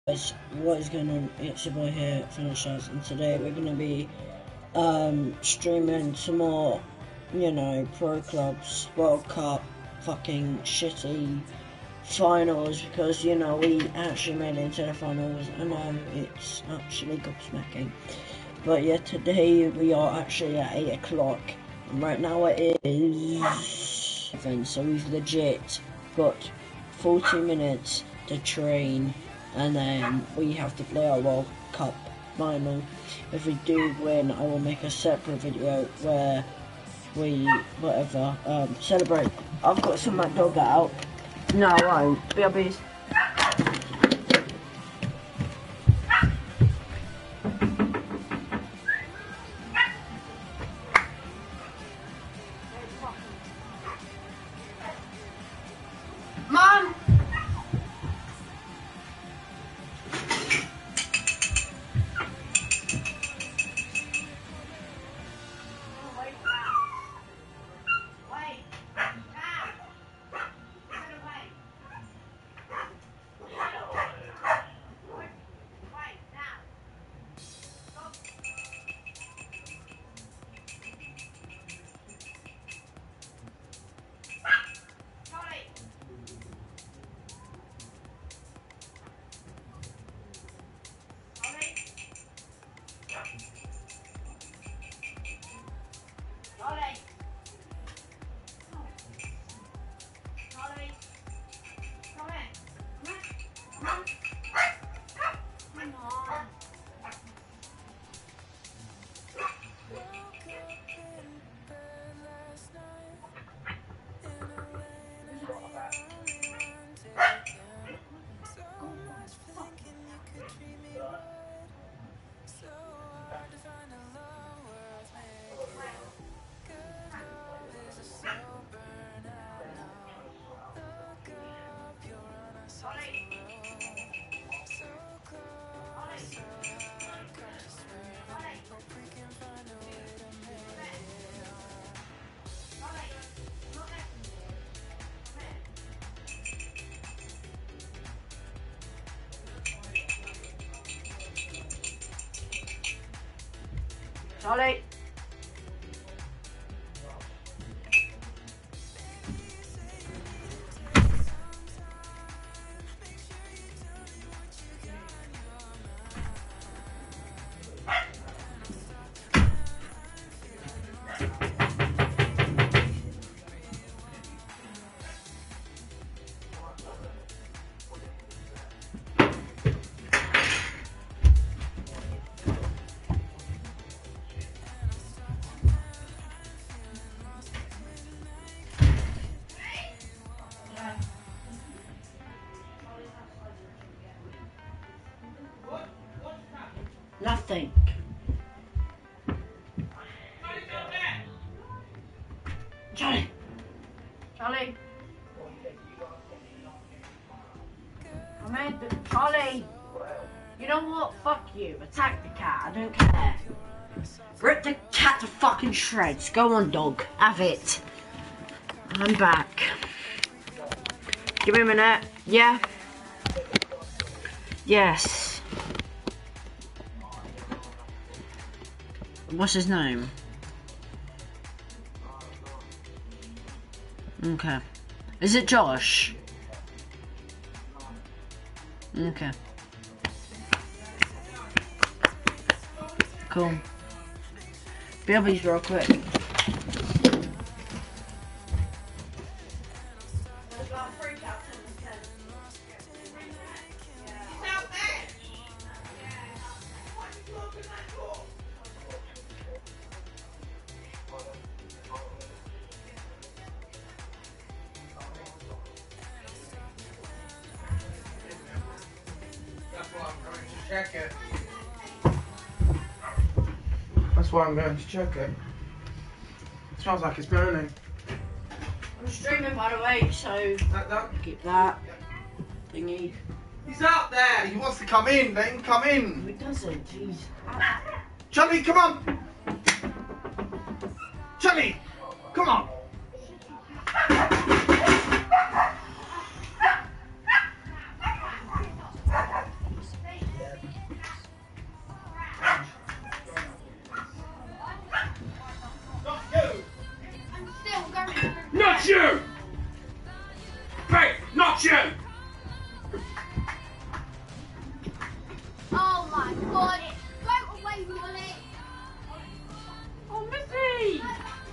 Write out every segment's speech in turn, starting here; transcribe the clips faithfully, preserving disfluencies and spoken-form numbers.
Guys, what is going on? It's your boy here, Finishers, and today we're going to be um, streaming some more, you know, Pro Clubs World Cup fucking shitty finals because, you know, we actually made it into the finals and um, it's actually gobsmacking. But yeah, today we are actually at eight o'clock and right now it is seven, so we've legit got forty minutes to train and then we have to play our World Cup final. If we do win, I will make a separate video where we, whatever, um, celebrate. I've got some Mad Dog out. No, I won't. B R Bs. Mom! Charlie! Nothing. Charlie! Charlie! Come in, Charlie! You know what? Fuck you. Attack the cat. I don't care. Rip the cat to fucking shreds. Go on, dog. Have it. I'm back. Give me a minute. Yeah? Yes. What's his name? Okay. Is it Josh? Okay. Cool. B R Bs real quick. Check it. That's why I'm going to check it. It smells like it's burning. I'm streaming, by the way, so That, that. keep that thingy. He's out there. He wants to come in. Let him come in. He doesn't, jeez. Charlie, come on. Charlie, come on. you! Hey, not you! Oh my god! Go away, Molly! Oh, Missy!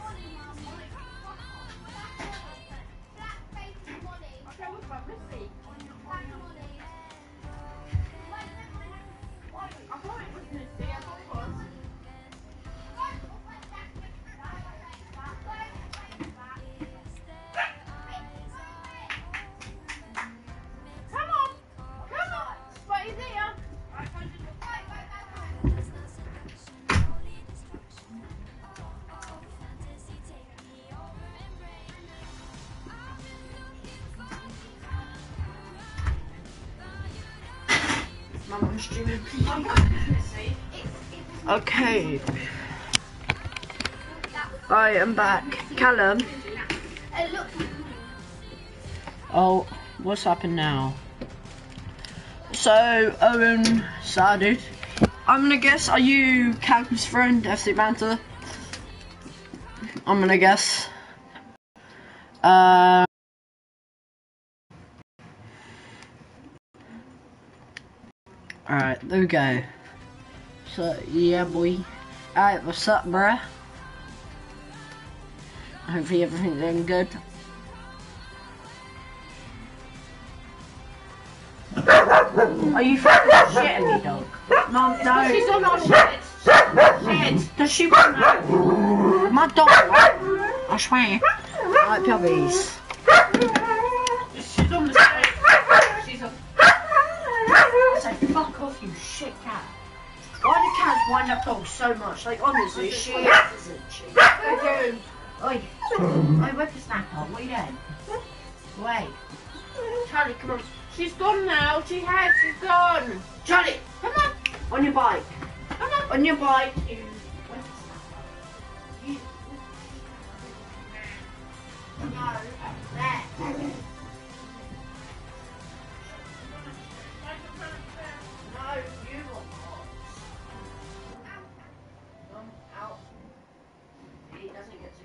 I'm streaming. Okay. I am back. Callum. Oh, what's happened now? So, Owen started. I'm gonna guess, are you Callum's friend, F C Banter? I'm gonna guess. Uh, Alright, there we go. So, yeah, boy. Alright, what's up, bruh? Hopefully everything's going good. Are you fucking shitting me, dog? No, no. She's on our shit! Shit! Does she want to? My dog, I swear. Alright, puppies. She's on the shit! She's on... I say, fuck off, you shit cat. Why do cats wind up dogs so much? Like, honestly, she is, isn't she? Okay. Oi. Oi, whippersnapper, what are you doing? Wait. Charlie, come on. She's gone now. She has. She's gone. Charlie, come on. On your bike. Come on. On your bike, you whippersnapper. You... No, there. No, you want pots. Come out. He doesn't get to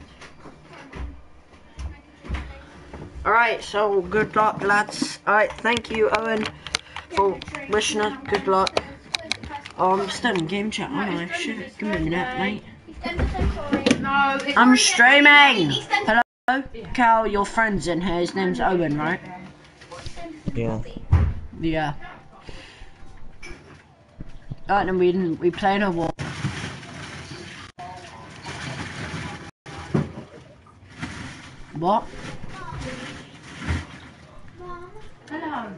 come out. Alright, so good luck, lads. Alright, thank you, Owen, for wishing us good luck. Oh, I'm still in game chat, aren't I? Shit, give me a minute, mate. No, it's I'm streaming! Hello? Cal, your friend's in here. His name's Owen, right? Yeah. Yeah. Alright, then we, we playing a war. What? Hello.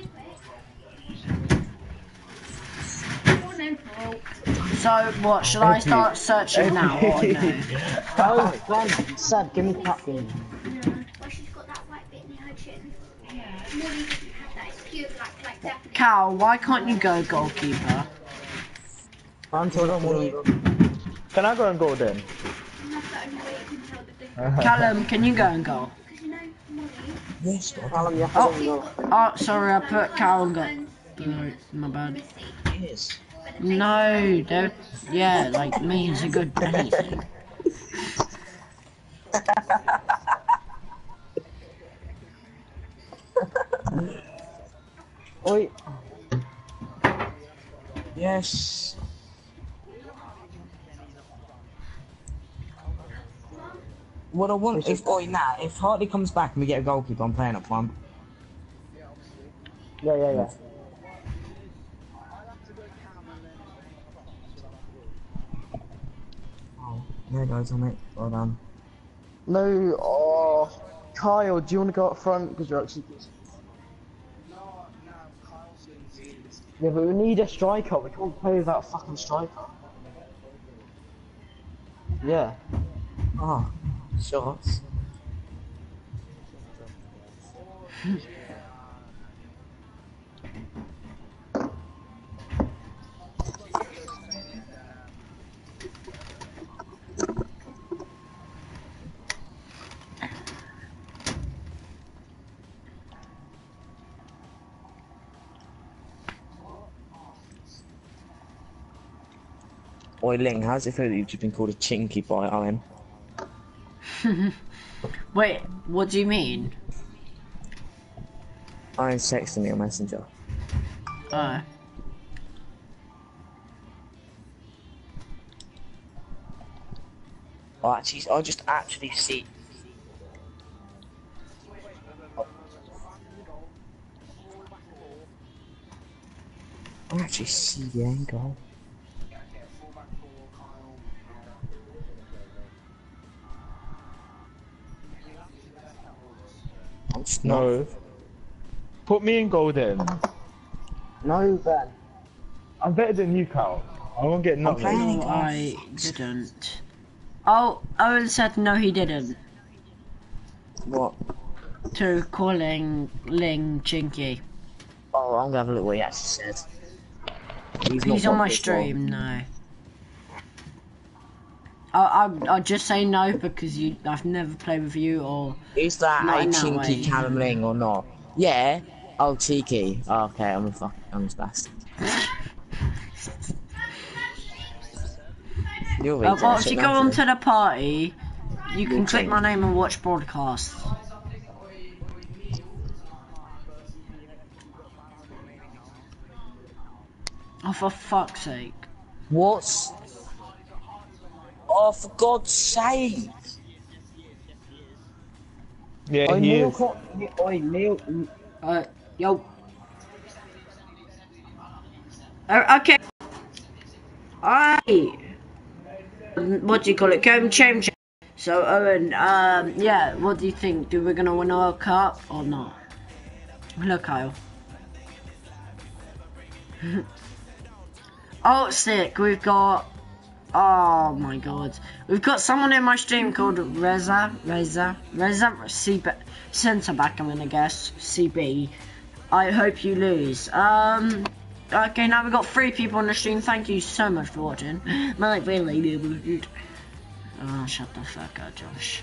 So, what, should I start searching now or no? Oh, Glenn, Seb, give me puppy. Well, she's got that white bit in her chin. Yeah. Molly doesn't have that. It's cute, like, like definitely. Cal, why can't you go goalkeeper? I'm told I'm one. Can I go and go then? That's the only way you can tell the difference. Callum, can you go and goal? Because you know, Molly, Yes, Callum, you have to Oh. go and go. Oh, sorry, I put Cal and go. No, my bad. Yes. No, don't. Yeah, like me is a good anything. Oi. Yes. What I want if oi nah, if Hartley comes back and we get a goalkeeper, I'm playing up front. Yeah, yeah, yeah. Oh, there goes on it. Well done. No, oh, Kyle, do you want to go up front because you're actually good? Yeah, but we need a striker. We can't play without a fucking striker. Yeah. Oh, shots. Oi, Ling, how's it feel that you've just been called a chinky by Owen? Wait, what do you mean? I'm texting me on Messenger. Oh. Oh, actually, I'll just actually see. I actually see the angle. I'm just No. not. Put me in goal then. No, Ben. I'm better than you, Cal. I won't get nothing. playing- No, I didn't. Oh, Owen said no, he didn't. What? To calling Ling Chinky. Oh, I'm gonna have a look what he actually said. He's, He's not on my got this stream, one. no. I, I, I'll just say no because you, I've never played with you or... Is that Not a in that chinky way. Callum Ling or not? Yeah. Oh, cheeky. Oh, okay, I'm a fuck. I'm a bastard. You're Uh, well, retard, if shit, you go nothing. onto the party, you can You'll click change. my name and watch broadcast. Oh, for fuck's sake. What? Oh, for God's sake! Yeah, Oi, he Neil, is. can't- Oi, Neil. Uh, yo. Uh, okay. Alright. What do you call it? Game change. So, Owen, um, yeah, what do you think? Do we gonna win a World Cup or not? Hello, Kyle. Oh, sick. We've got... Oh, my God. We've got someone in my stream called Reza. Reza. Reza. C B. Centre back, I'm gonna guess. C B. I hope you lose. Um... Okay, now we've got three people on the stream. Thank you so much for watching. My really good. Oh, shut the fuck up, Josh.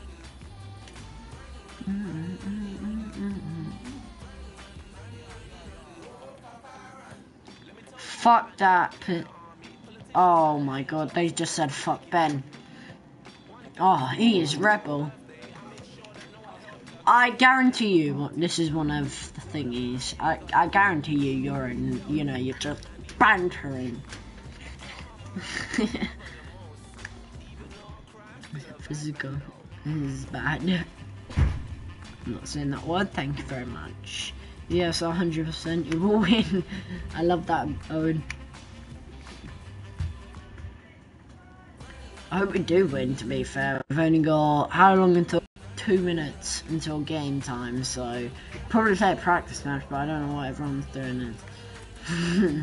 Fuck that. Oh my god, they just said fuck Ben. Oh, he is rebel. I guarantee you, this is one of the thingies. I, I guarantee you, you're in, you know, you're just bantering. Physical. This is bad. I'm not saying that word, thank you very much. Yes, one hundred percent you will win. I love that, Owen. I hope we do win, to be fair. We've only got, how long until? Two minutes until game time, so probably play a practice match, but I don't know what everyone's doing it.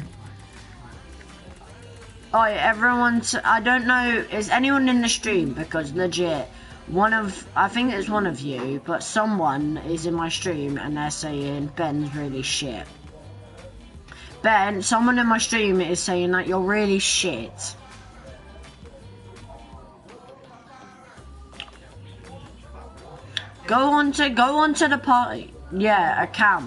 Oh yeah, everyone's, I don't know, is anyone in the stream? Because legit, one of, I think it's one of you, but someone is in my stream and they're saying Ben's really shit. Ben, someone in my stream is saying that you're really shit. Go on to, go on to the party. Yeah, a camp.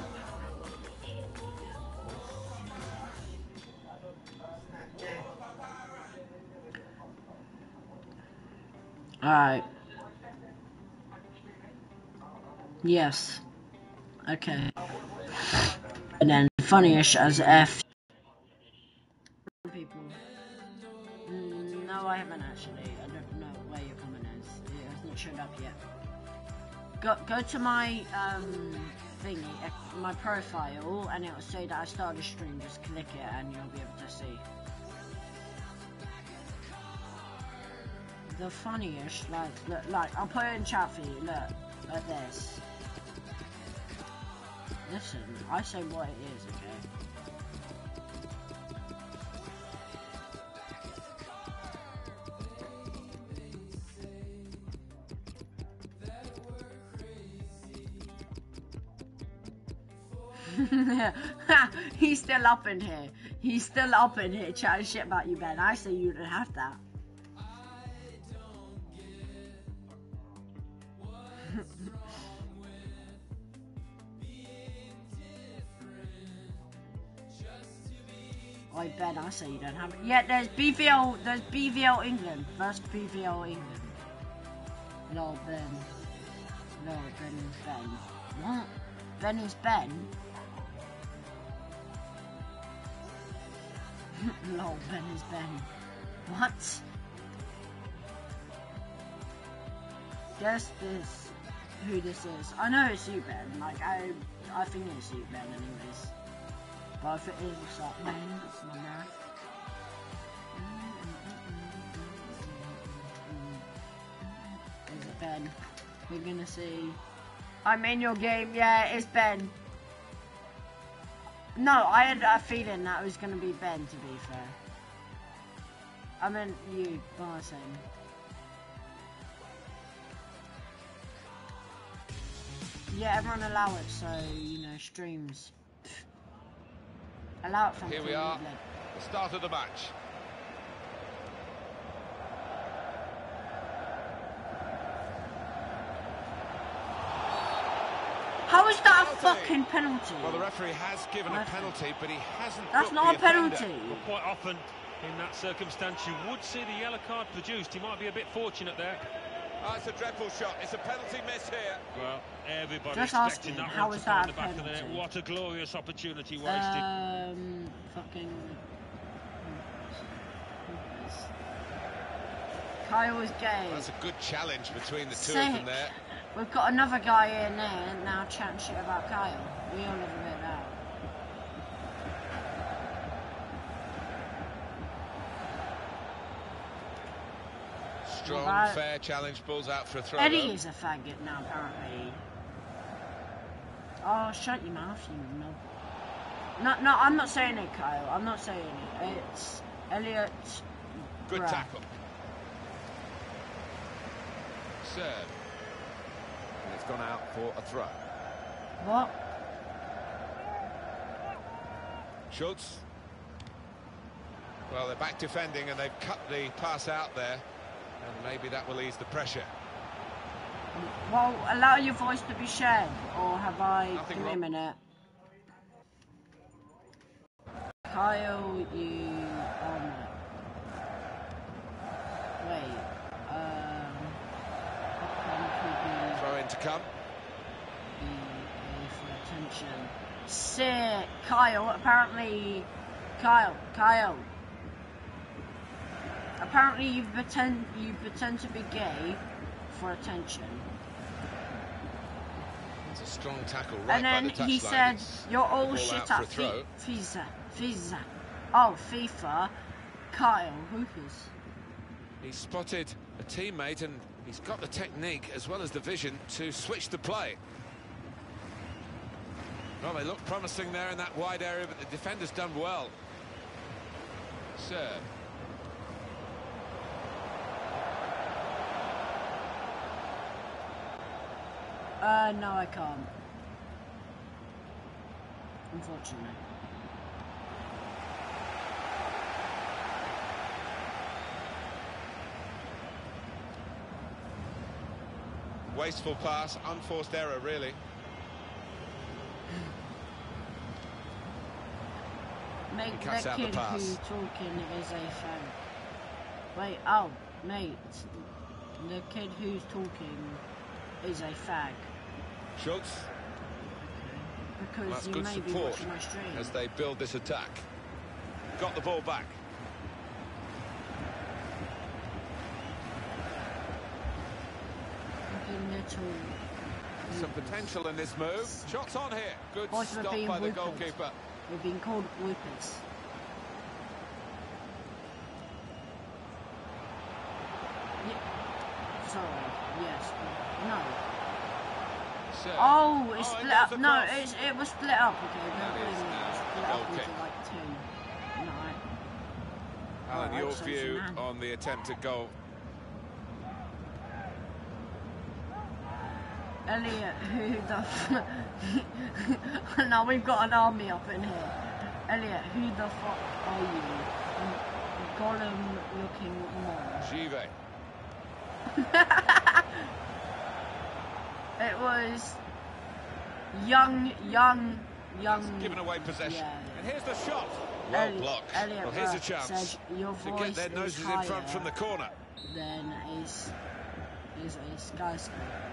Alright. Yes. Okay. And then funnyish as F. People. Mm, no, I haven't actually. I don't know where your comment is. It hasn't showed up yet. Go, go to my um thingy, my profile, and it will say that I started a stream. Just click it, and you'll be able to see. The funniest, like, look, like, I'll put it in chat for you. Look, like this. Listen, I say what it is, okay? He's still up in here. He's still up in here chatting shit about you, Ben. I say you don't have that. Oi, Ben, I say you don't have it. Yeah, there's B V L, there's B V L England. First B V L England. Lol, Ben. Lol, Ben is Ben. What? Ben is Ben? Lol, Ben is Ben. What? Guess this, who this is. I know it's you, Ben. Like, I I think it's you, Ben, anyways. But if it is, it's like, Ben, it's my math. Is it Ben? We're gonna see. I'm in your game, yeah, it's Ben. No, I had a feeling that it was gonna be Ben, to be fair. I meant you, Martin. Yeah, everyone allow it, so, you know, streams. Allow it from Here we are, the start of the match. How is that a fucking penalty? Well, the referee has given a penalty, but he hasn't. That's not a penalty. Well, quite often in that circumstance, you would see the yellow card produced. He might be a bit fortunate there. Oh, it's a dreadful shot. It's a penalty miss here. Well, everybody Just expecting asking, that how one is to find that the a back of the net. penalty? What a glorious opportunity wasted. Um, fucking. Kyle is gay. That's a good challenge between the two Sick. of them there. We've got another guy in there now chatting shit about Kyle. We all love a bit now. Strong, Right. fair challenge, balls out for a throw. Eddie though. is a faggot now, apparently. Oh, shut your mouth, you know. No, no, I'm not saying it, Kyle. I'm not saying it. It's Elliot. Good Bruh. tackle. Serve. And it's gone out for a throw. What? Schultz. Well, they're back defending and they've cut the pass out there. And maybe that will ease the pressure. Well, allow your voice to be shared, or have I? Nothing Give me a wrong. minute. Kyle, you. Um. Wait. Um. Could Throw in to come. be a for attention. Sick, Kyle. Apparently, Kyle. Kyle. Apparently, you pretend you pretend to be gay for attention. It's a strong tackle right And then by the touchline. he said, It's "You're all ball shit out for at a throw. fi- FIFA, FIFA. Oh, FIFA. Kyle, Hoopers." He spotted a teammate and he's got the technique as well as the vision to switch the play. Well, they look promising there in that wide area, but the defender's done well. Serve. Uh, no, I can't. Unfortunately. Wasteful pass, unforced error, really. Mate, He cuts that out the kid pass. who's talking is a fan. Wait, oh, mate. The kid who's talking is a fag. Schultz. Because That's you good may be support watching my stream. as they build this attack. Got the ball back. Fucking little. Some potential in this move. Shots on here. Good Boys were stop being by the whoopers. goalkeeper. We've been called whoopers. Yeah. Sorry. Yes. No. Serve. Oh, it's Oh, it split goes up. No, across. it's, it was split up. Okay, no, That is it now was split a up goal into kick. like two. No, Alan, Alright, your so view it's a man. on the attempt at goal? Elliot, who the f- now we've got an army up in here. Elliot, who the fuck are you? Gollum looking more. Givet. It was young, young, young. That's given away possession. Yeah. And here's the shot. Well Elliot- blocked. Elliot well, here's a Burke chance said your to get voice their is noses in front higher from the corner. Then is is a skyscraper.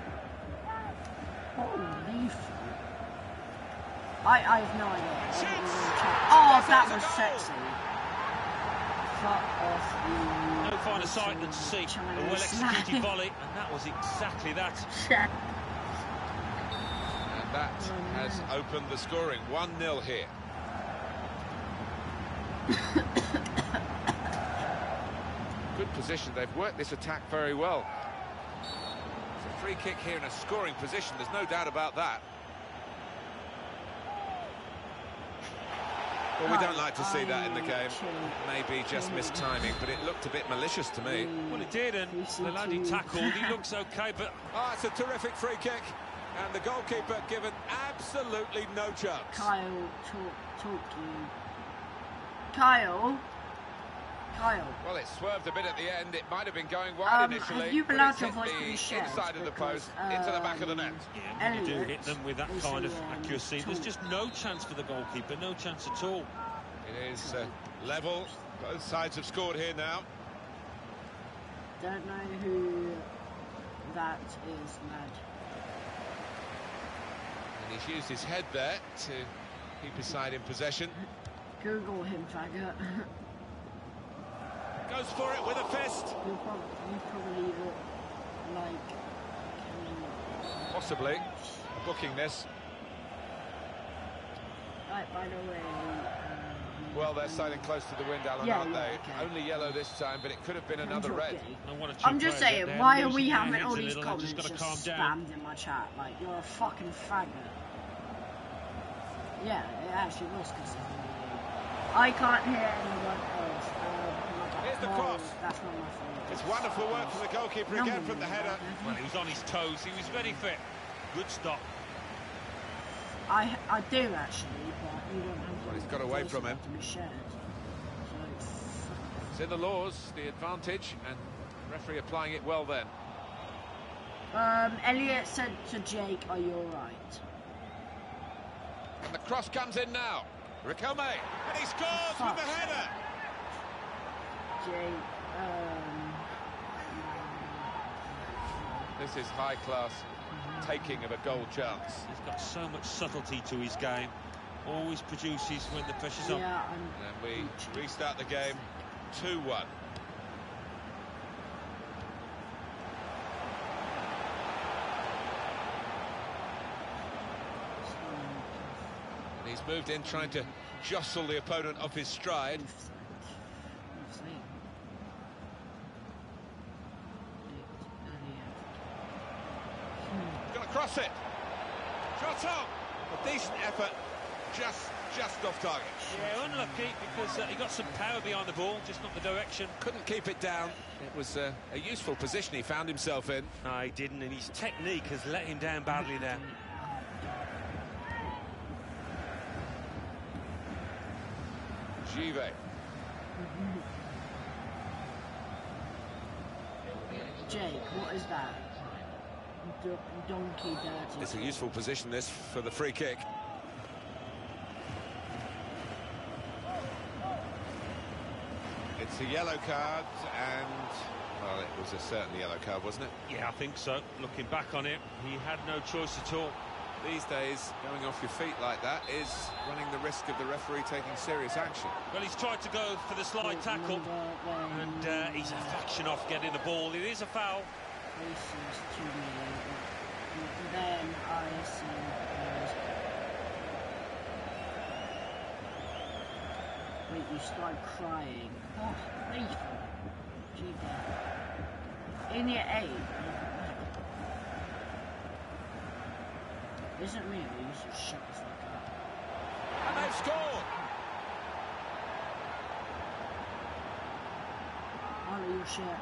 Holy fuck. I, I have no idea. I don't really check. Oh, that was sexy. Fuck off, you. No finer sight than to see a well-executed volley, and that was exactly that. And that has opened the scoring. one nil here. Good position. They've worked this attack very well. It's a free kick here in a scoring position. There's no doubt about that. Well, we don't like to see that in the game. Maybe just mistiming, but it looked a bit malicious to me. Well, it did, and the lad he tackled, he looks okay, but... Oh, it's a terrific free kick. And the goalkeeper given absolutely no chance. Kyle, talk, talk to you. Kyle? Kyle. Well, it swerved a bit at the end. It might have been going wide Um, initially. have you but allowed it's your hit voice to be the shared? inside of the Because, post, into the back of the net. um, Yeah, when you do Elliot hit them with that is kind of a, um, accuracy, there's talk. just no chance for the goalkeeper, no chance at all. It is uh, level. Both sides have scored here now. Don't know who that is, lad. And he's used his head there to keep his side in possession. Google him, faggot. Goes for it with a fist. You'll probably, you probably look like... Can Possibly booking this. right, by the way... Um, Well, they're sailing close to the wind, Alan, Yeah, aren't yeah, they? okay. Only yellow this time, but it could have been another You're red. gay. And what a cheap I'm just player saying, they're why are losing we their having heads all a these little, they've comments just just got to calm down. spammed in my chat? Like, you're a fucking faggot. Yeah, it actually was because I can't hear anyone else. Um, Here's the well, cross. That's not my fault. It's wonderful work from the goalkeeper No, again no, from the no, header. no. Well, he was on his toes, he was very fit. Good stop. I I do actually, but you don't have Well, he's got away from him. to be shared. So, It's in the laws, the advantage, and referee applying it well then. um, Elliot said to Jake, "Are you alright?" And the cross comes in now. Riquelme, and he scores with the header. Jake, um, This is high class taking of a goal chance. He's got so much subtlety to his game. Always produces when the pressure's on. yeah, I'm, And we restart the game two one. And he's moved in trying to jostle the opponent off his stride. Gonna cross it. Shot on. A decent effort. Just, just off target. Yeah, unlucky because uh, he got some power behind the ball, just not the direction. Couldn't keep it down. It was uh, a useful position he found himself in. No, he didn't, and his technique has let him down badly there. Givet. Jake, what is that? Do donkey dirty. It's a useful position, this, for the free kick. It's a yellow card, and, well, it was a certain yellow card, wasn't it? Yeah, I think so. Looking back on it, he had no choice at all. These days, going off your feet like that is running the risk of the referee taking serious action. Well, he's tried to go for the slide tackle, and uh, he's a fraction off getting the ball. It is a foul. Faces to me, and then I see players. Wait, you start crying. Oh, lethal. Gee, in your eight. Isn't really, you should shut the fuck up. And they've scored! Ollie, your shit.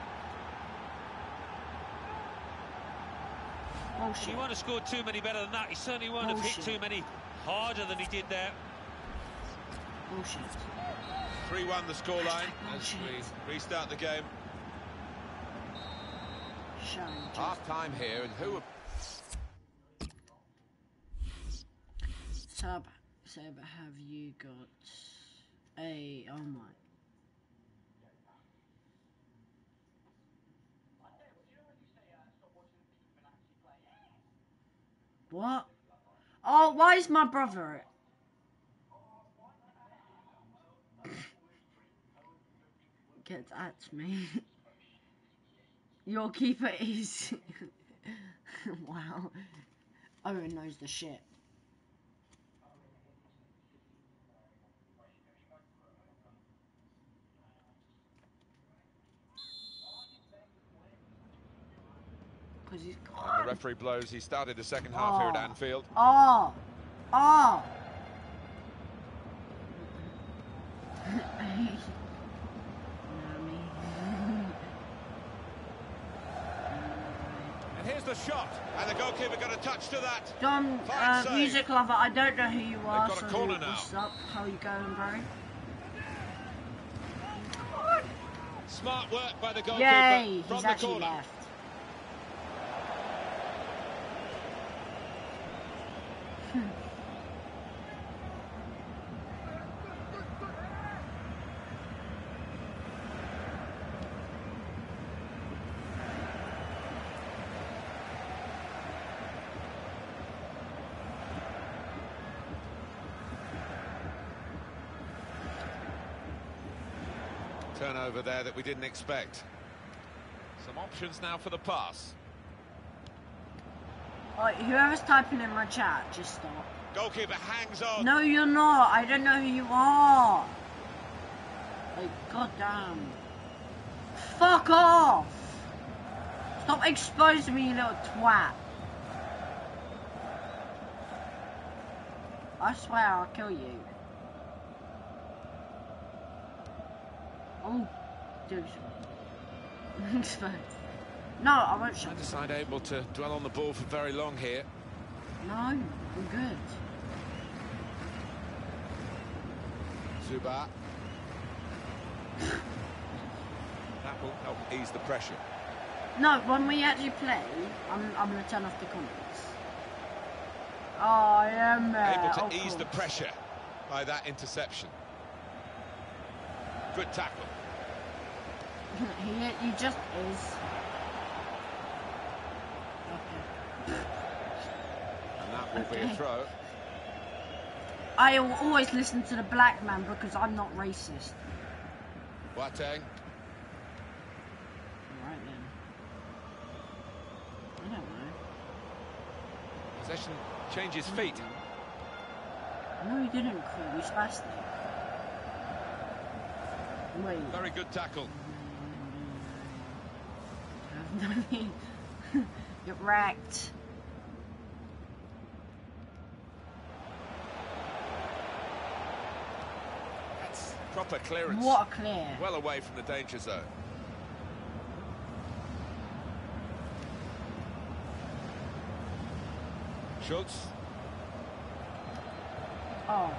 Bullshit. He won't have scored too many better than that. He certainly won't have hit Bullshit. too many harder than he did there. Bullshit. three one the scoreline as Bullshit. we restart the game. Shine. Half time here, and who... Sub, Seb, have you got a... Oh my... What? Oh, why is my brother? Get at me. Your keeper is. Wow. Owen knows the shit. Because he's gone. And the referee blows. He started the second half oh. here at Anfield. Oh. Oh. And here's the shot. And the goalkeeper got a touch to that. John, uh, music lover, I don't know who you are. They've got a so corner now. What's up? How you going, bro? Smart work by the goalkeeper. Yay, from he's the actually corner. left. Turnover there that we didn't expect. Some options now for the pass. Alright, whoever's typing in my chat, just stop. Goalkeeper hangs on. No, you're not. I don't know who you are. Like, goddamn. Fuck off. Stop exposing me, you little twat. I swear I'll kill you. Oh, dude. Exposed. No, I won't shut Neither side able to dwell on the ball for very long here. No, I'm good. Zuba. That will help ease the pressure. No, when we actually play, I'm, I'm going to turn off the comments. Oh, I am uh, Able to of ease course. the pressure by that interception. Good tackle. he, he just is. Okay. And that will Okay. be a throw. I will always listen to the black man because I'm not racist. Boateng. Alright then. I don't know. Possession changes feet. No, he didn't, Crew. He's spastic. Wait. Very good tackle. Get wrecked. That's proper clearance. What a clear. Well away from the danger zone. Schultz. Oh.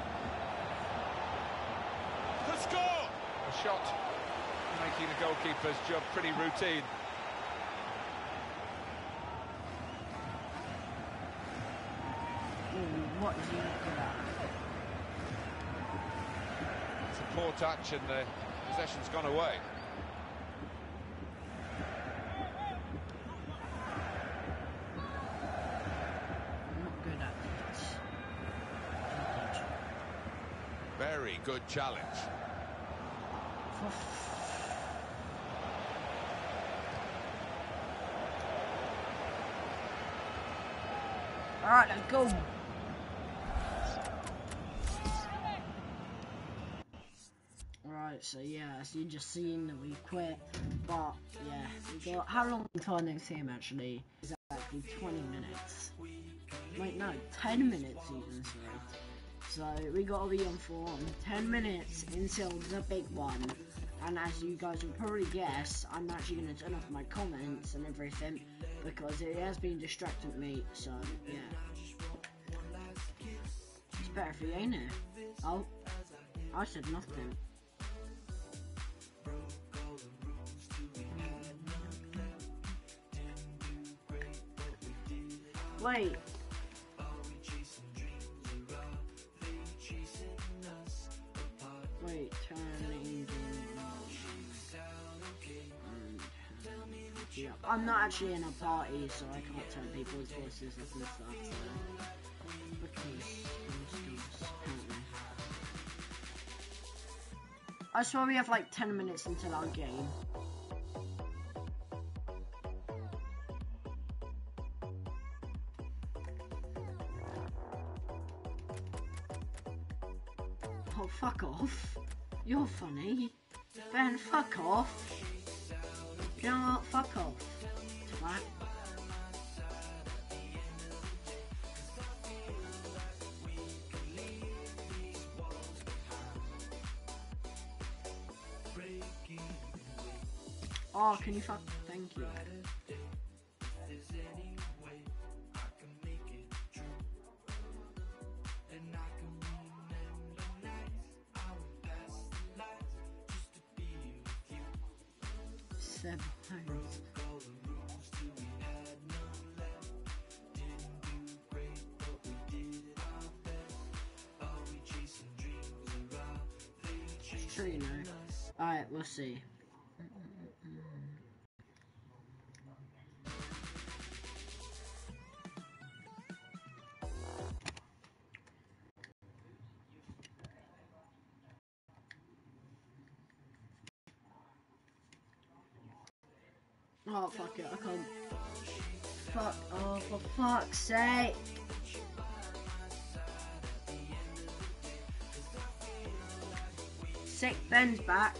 The score! A shot making the goalkeeper's job pretty routine. Ooh, what is he looking at? It's a poor touch and the possession's gone away. I'm not good at it. Very good challenge. Alright, let's go. Right, so yeah, so you just seen that we quit, but yeah, we got, how long until our next game actually? Exactly twenty minutes. Wait, no, ten minutes even, sorry. So we gotta be on for on ten minutes until the big one. And as you guys will probably guess, I'm actually gonna turn off my comments and everything because it has been distracting me, so yeah. It's better for you, ain't it? Oh, I said nothing. Wait. Wait, turning. actually. I'm not actually in a party, so I can't turn people's voices up and stuff. So. Because skills, apparently. I swear we have like ten minutes until our game. Oh, fuck off. You're funny. Ben, fuck off. You know what? Fuck off. Twat. Oh, can you fuck? Thank you. Seven times. It's true, you know. Alright, we'll see. Oh, fuck it, I can't. Fuck, oh, for fuck's sake. Sick, Ben's back.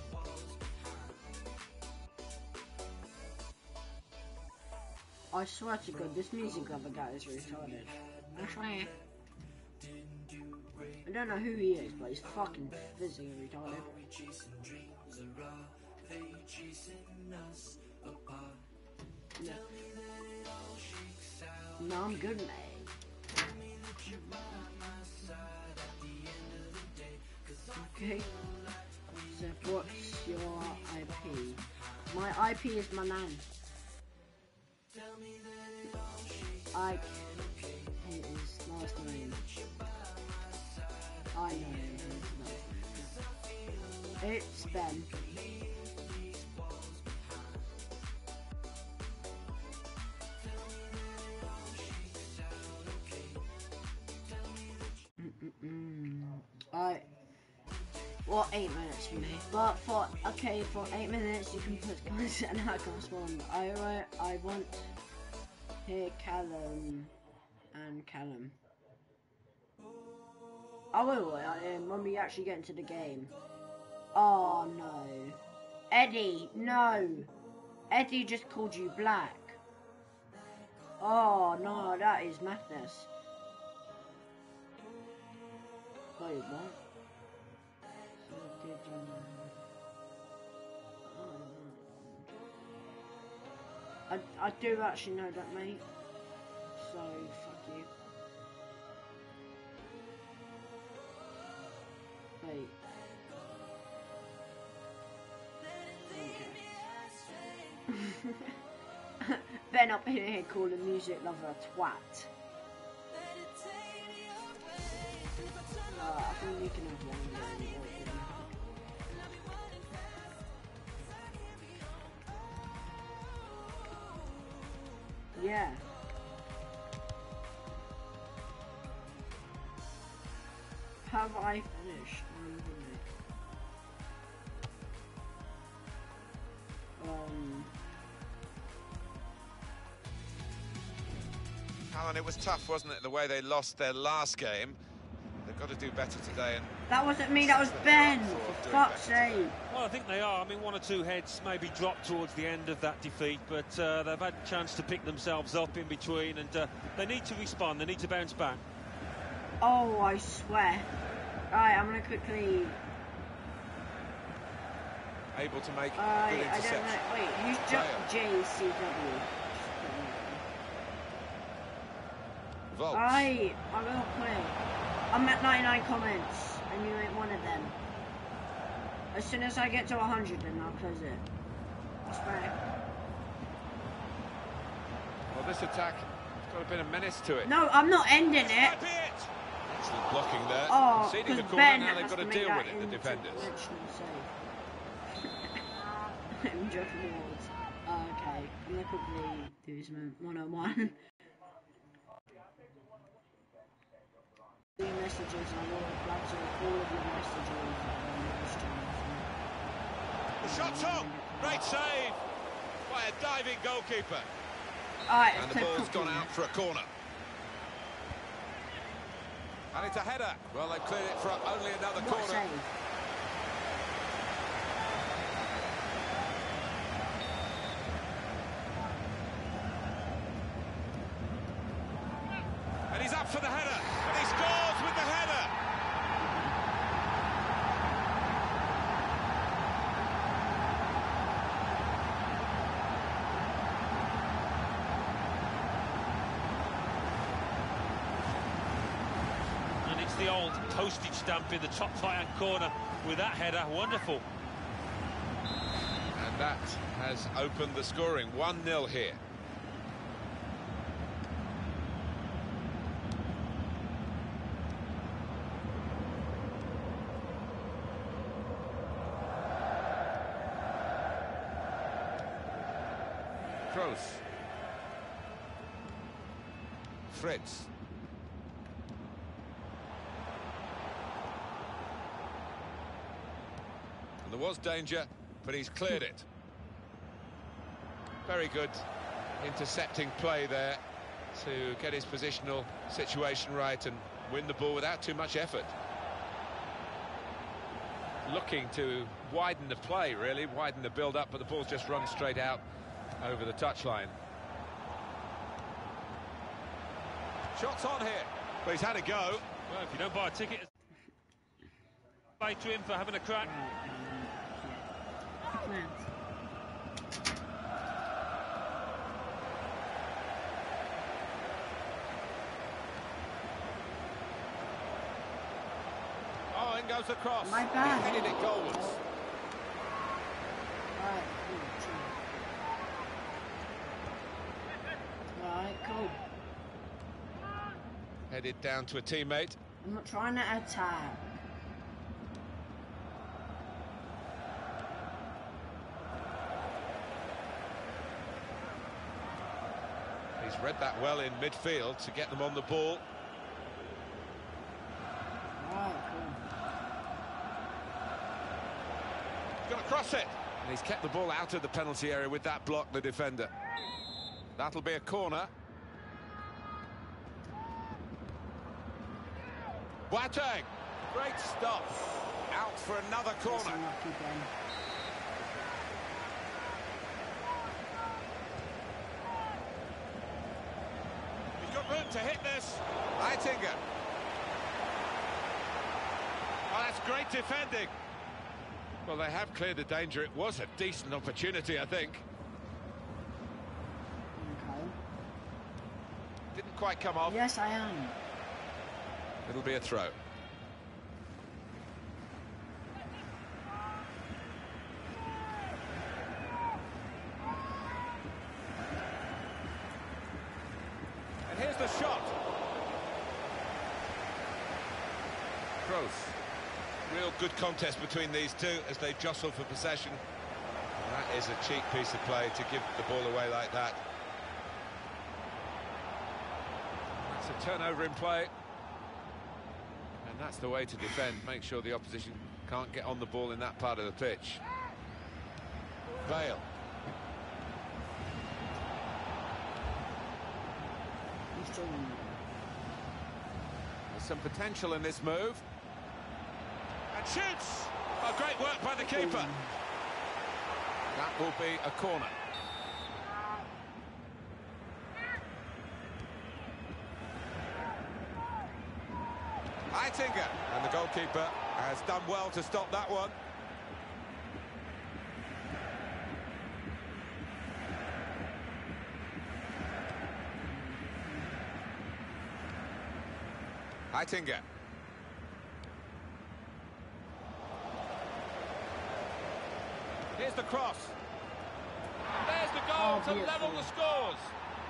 I swear to God, this music lover guy is retarded. I swear. I don't know who he is, but he's fucking physically retarded. No. No, I'm good, mate. Okay. So what's your I P? My I P is my nan. Ike. His last name. I know his last name. It's Ben. Mm-mm-mm. I. Well, eight minutes for me. But for okay, for eight minutes you can put guys and I can respond. I I I want here Callum and Callum. Oh wait, wait, I um, when we actually get into the game. Oh no, Eddie, no, Eddie just called you black. Oh no, that is madness. Wait, what? I, I do actually know that, mate. So, fuck you. Wait. Okay. Ben up here calling music lover a twat. Uh, I think we can have one. Yeah. Have I finished? Um. Alan, it was tough, wasn't it, the way they lost their last game? They've got to do better today. And that wasn't me, that was Ben! For fuck's sake! Well, I think they are. I mean, one or two heads maybe dropped towards the end of that defeat, but uh, they've had a chance to pick themselves up in between, and uh, they need to respond, they need to bounce back. Oh, I swear. Right, I'm going to quickly... Able to make uh, good interception. I don't know. Wait, who's just J C W? Volts. I, I will play. I'm at ninety-nine comments, and you ain't one of them. As soon as I get to one hundred, then I'll close it. I swear. Well, this attack has got a bit of menace to it. No, I'm not ending it. Excellent blocking there. Oh, Conceding the because corner, Ben now they've has got to to deal make with it, that the defenders. I'm just Lords. Oh, okay, I'm gonna quickly do some one oh one. Your messages, I will reply to all of your messages. The shot's on! Great save by a diving goalkeeper. Alright, And the ball's gone out for a corner. And it's a header. Well, they've cleared it for only another What corner. save? And he's up for the header. And he scores with the header. And it's the old postage stamp in the top right-hand corner with that header. Wonderful. And that has opened the scoring. one nil here. Kroos. Fritz. And there was danger, but he's cleared it. Very good intercepting play there to get his positional situation right and win the ball without too much effort. Looking to widen the play, really, widen the build-up, but the ball's just run straight out over the touchline. Shots on here. Well, he's had a go. Well, if you don't buy a ticket, play to him for having a crack. Oh, in goes the cross. My bad. He headed it goalwards. Alright, cool. Headed down to a teammate. I'm not trying to attack. He's read that well in midfield to get them on the ball. Alright, cool. He's going to cross it. And he's kept the ball out of the penalty area with that block, the defender. That'll be a corner. Boateng. Great stop. Out for another corner. He's got room to hit this. Heitinga. Oh, that's great defending. Well, they have cleared the danger. It was a decent opportunity, I think. Okay. Didn't quite come off. Yes, I am. It'll be a throw. And here's the shot. Kroos. Real good contest between these two as they jostle for possession. And that is a cheap piece of play to give the ball away like that. That's a turnover in play. And that's the way to defend. Make sure the opposition can't get on the ball in that part of the pitch. Bale. There's some potential in this move. And shoots! Oh, great work by the keeper. That will be a corner. Heitinga, and the goalkeeper has done well to stop that one. Heitinga. Here's the cross. And there's the goal Oh, to level the scores.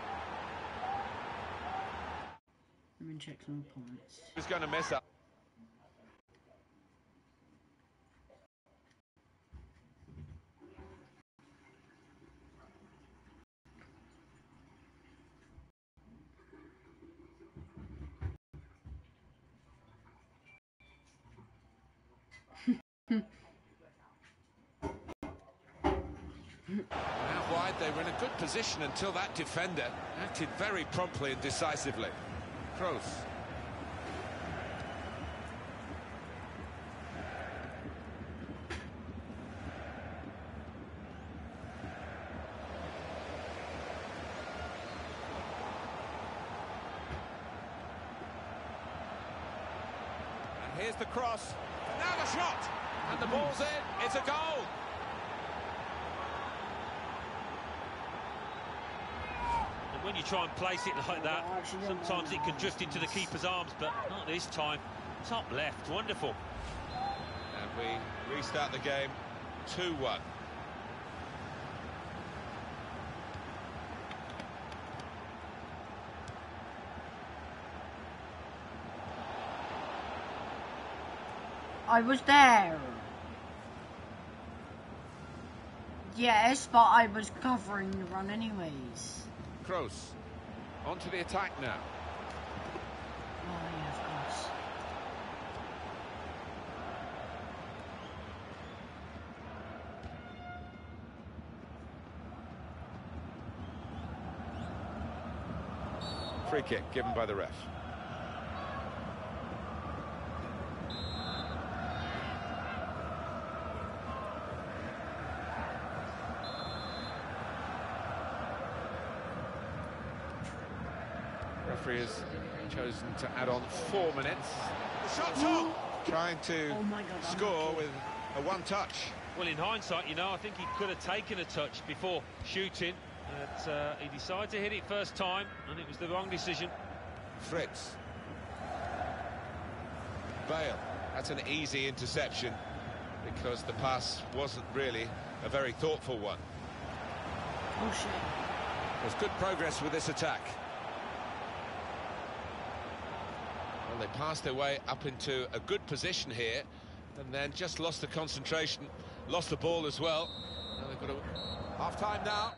Let me check some points. He's going to mess up. Out wide, they were in a good position until that defender acted very promptly and decisively. Kroos. And here's the cross. Now the shot! And the ball's in. It's a goal. And when you try and place it like that, sometimes it can drift into the keeper's arms, but not this time. Top left, wonderful. And we restart the game two one. I was there. Yes, but I was covering the run anyways. Kroos onto the attack now. Oh yeah, of course. Free kick given by the ref. Referee has chosen to add on four minutes. The shot's on! Trying to Oh my God, I'm score lucky. with a one-touch. Well, in hindsight, you know, I think he could have taken a touch before shooting. But uh, he decided to hit it first time, and it was the wrong decision. Fritz. Bale. That's an easy interception because the pass wasn't really a very thoughtful one. Oh shit. There's good progress with this attack. Well, they passed their way up into a good position here and then just lost the concentration, lost the ball as well. Now they've got a half-time now.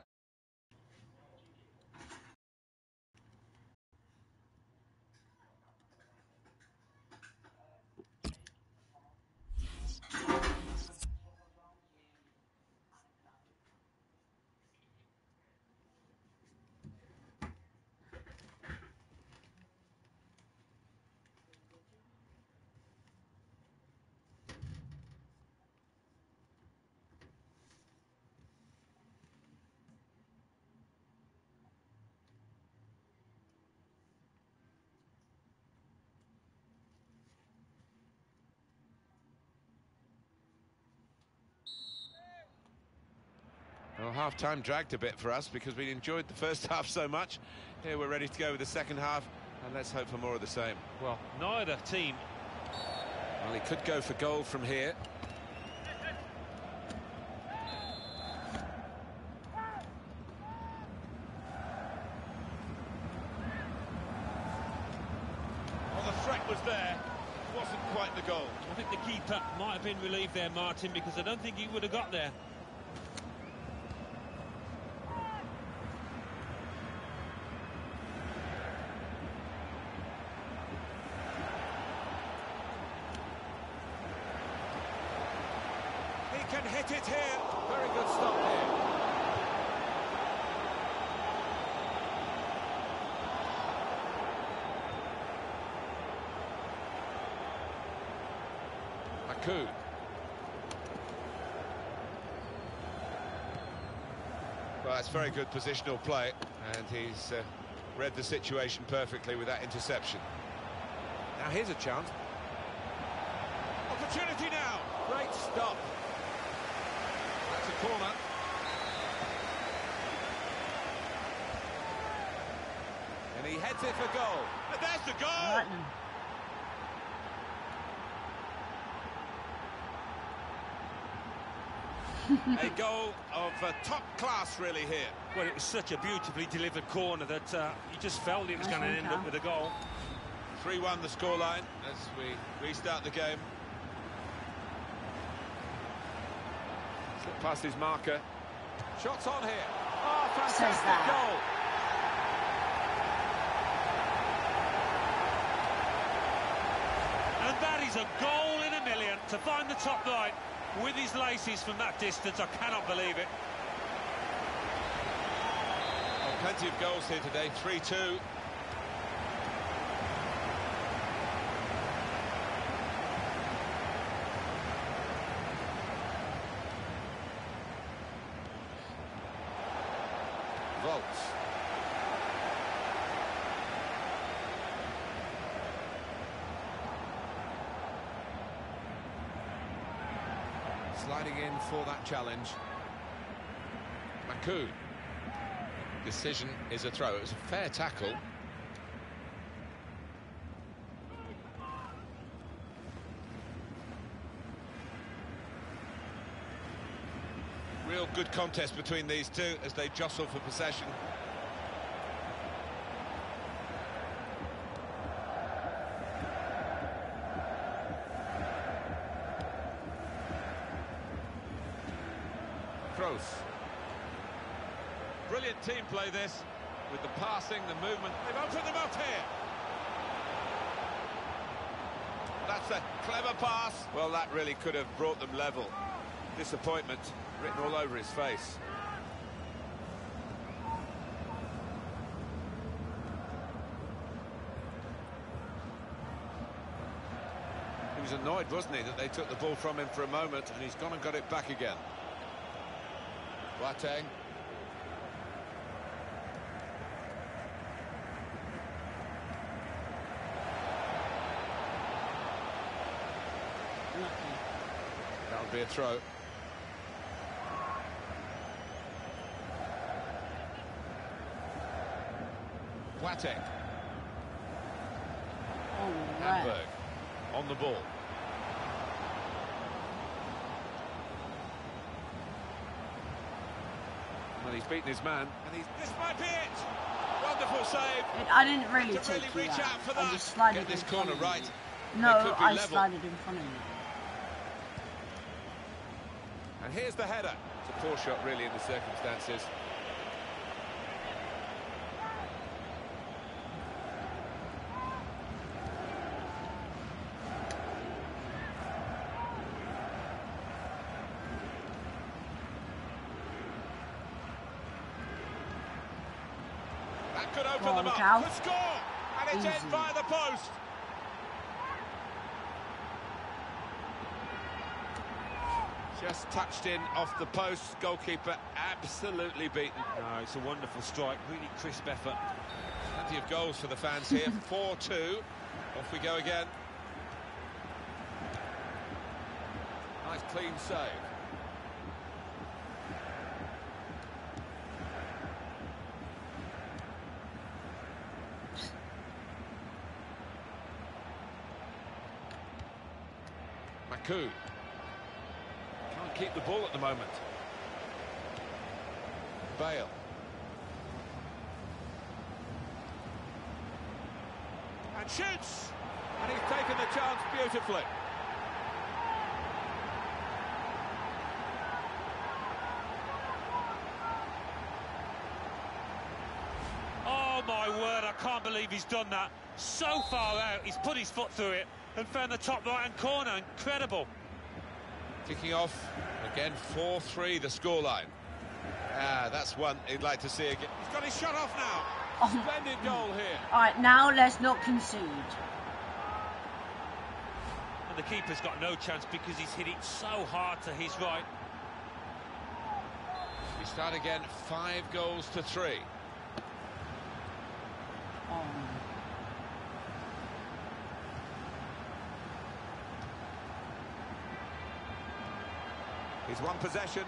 Well, half-time dragged a bit for us because we enjoyed the first half so much. Here we're ready to go with the second half, and let's hope for more of the same. Well, neither team. Well, he could go for goal from here. Well, the threat was there. It wasn't quite the goal. I think the keeper might have been relieved there, Martin, because I don't think he would have got there. He can hit it here. Very good stop here. Haku. Well, that's very good positional play, and he's uh, read the situation perfectly with that interception. Now here's a chance. Opportunity now. Great stop. That's a corner. And he heads it for goal. And there's the goal! Right. A goal of uh, top class, really, here. Well, it was such a beautifully delivered corner that uh, you just felt it was Nice going to one, end Cal. up with a goal. three one the scoreline as we restart the game. Slip past his marker. Shots on here. Oh, fantastic that. goal. And that is a goal in a million. To find the top line with his laces from that distance, I cannot believe it. Well, plenty of goals here today, three two. Volts. Sliding in for that challenge. Maku. Decision is a throw. It was a fair tackle. Real good contest between these two as they jostle for possession. Kroos. Brilliant team play this, with the passing, the movement. They've opened them up here. That's a clever pass. Well, that really could have brought them level. Disappointment written all over his face. He was annoyed, wasn't he, that they took the ball from him for a moment, and he's gone and got it back again. Boateng. That would be a throw. Boateng. Oh, Hamburg on the ball. Well, he's beaten his man, and he's. This might be it. Wonderful save. I didn't really to take really you reach out. out for I that. just slided Get this in corner front of right. you. They No, could be I level. slided in front of you. And here's the header. It's a poor shot, really, in the circumstances. That could open Well, them look up. out. Could score! And it's Easy. in by the post. Just touched in off the post. Goalkeeper absolutely beaten. No, it's a wonderful strike, really crisp effort. Plenty of goals for the fans here. four two. Off we go again. Nice clean save. Maku. Can't keep the ball at the moment. Bale. And shoots! And he's taken the chance beautifully. Oh my word, I can't believe he's done that. So far out, he's put his foot through it and found the top right-hand corner. Incredible. Kicking off again, four three the scoreline. Ah, that's one he'd like to see again. He's got his shot off now. Oh. Splendid goal here. Alright, now let's not concede. And the keeper's got no chance because he's hit it so hard to his right. We start again, five goals to three. Oh. He's one possession.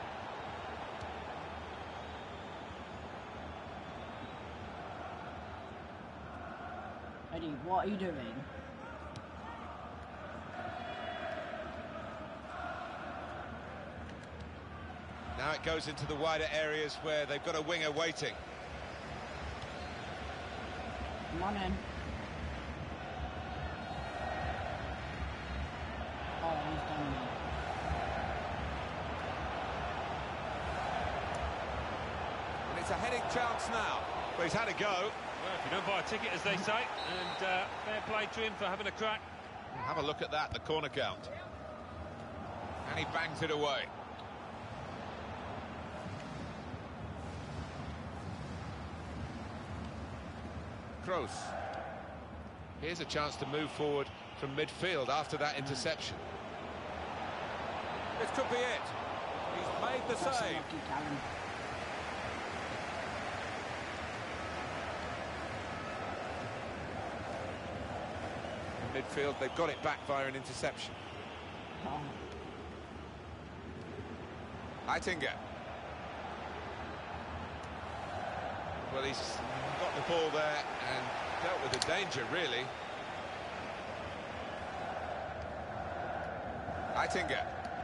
Eddie, what are you doing? Now it goes into the wider areas where they've got a winger waiting. Come on in. Oh, he's done me. And it's a heading chance now. Well, he's had a go. Well, if you don't buy a ticket, as they say, and uh, fair play to him for having a crack. Have a look at that, the corner count. And he bangs it away. Kroos. Here's a chance to move forward from midfield after that interception. This could be it. He's made the That's save. lucky, Callum. In midfield, they've got it back via an interception. Oh. Heitinga. Well, he's got the ball there and dealt with the danger, really. Heitinga.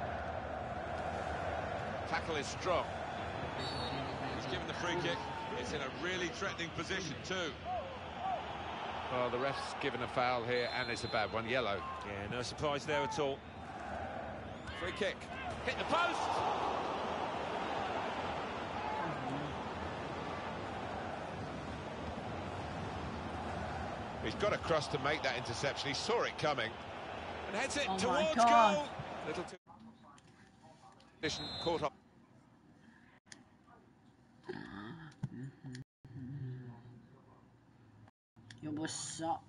Tackle is strong. He's given the free kick. It's in a really threatening position too. Well, the ref's given a foul here, and it's a bad one, yellow. Yeah, no surprise there at all. Free kick. Hit the post! He's got across to make that interception. He saw it coming and heads it Oh my towards God. goal. Little too position caught up. Yo, what's up?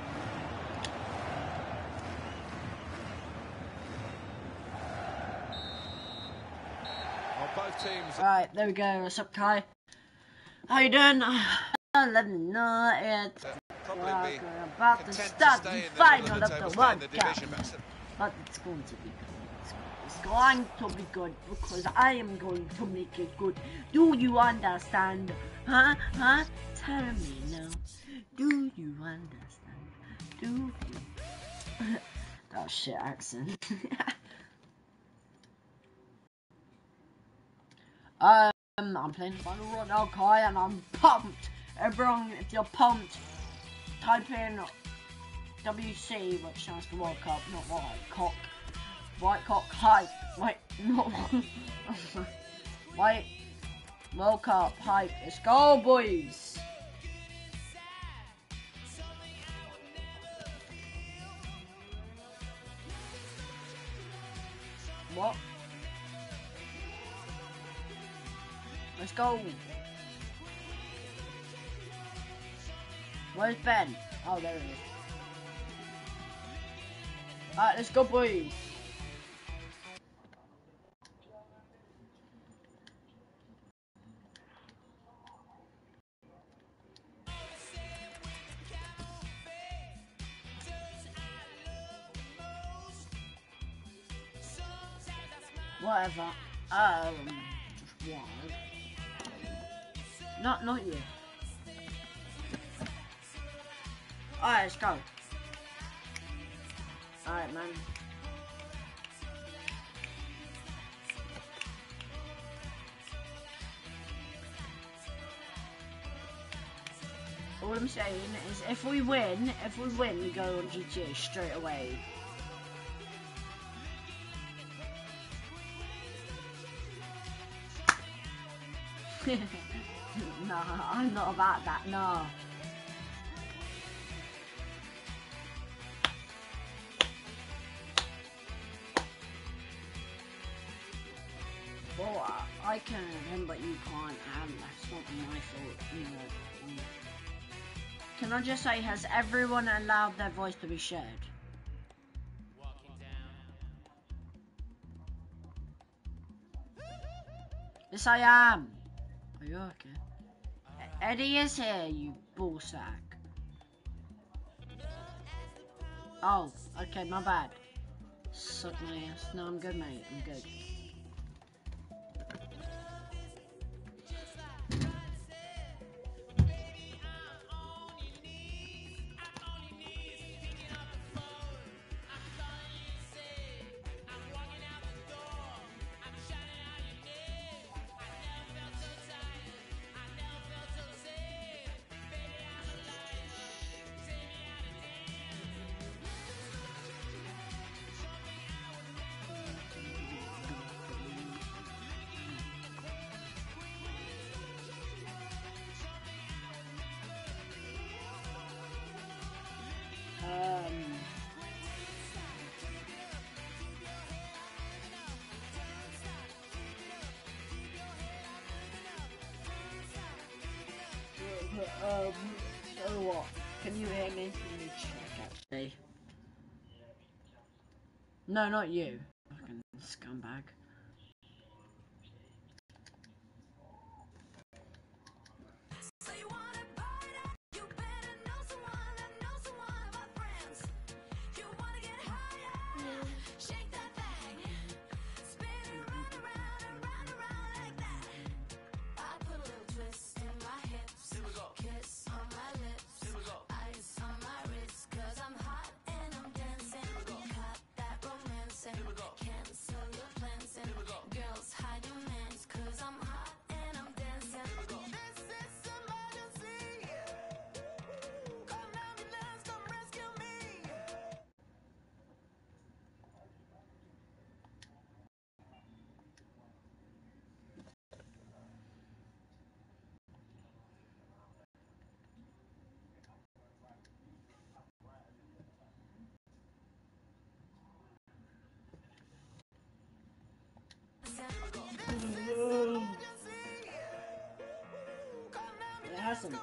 Well, both teams. Right, there we go. What's up, Kai? How you doing? Let me know it's Probably be about to content to start stay the in the final middle of of the the table, stay World in the Cup. division, but But it's going to be good. It's, it's going to be good because I am going to make it good. Do you understand? Huh? Huh? Tell me now. Do you understand? Do you? Oh shit, accent. um, I'm playing Final right now, Kai, and I'm pumped. Everyone, if you're pumped, type in W C, which stands for World Cup, not White Cock. White Cock Hype. Wait, not White World Cup Hype. Let's go, boys. What? Let's go. Where's Ben? Oh, there he is. Alright, let's go, boys. Whatever. Um, just one. Not, not you. Alright, let's go. Alright, man. All I'm saying is if we win, if we win, we go on G T A straight away. Nah, I'm not about that, no. Well, I, I can him, but you can't, and that's not my fault, you know. Can I just say, has everyone allowed their voice to be shared? Yes, I am. Are you okay? Eddie is here, you ballsack. Oh, okay, my bad. Suck my ass. No, I'm good, mate. I'm good. um, so what? Can you hear me? Let me check actually. No, not you. Fucking scumbag. It hasn't.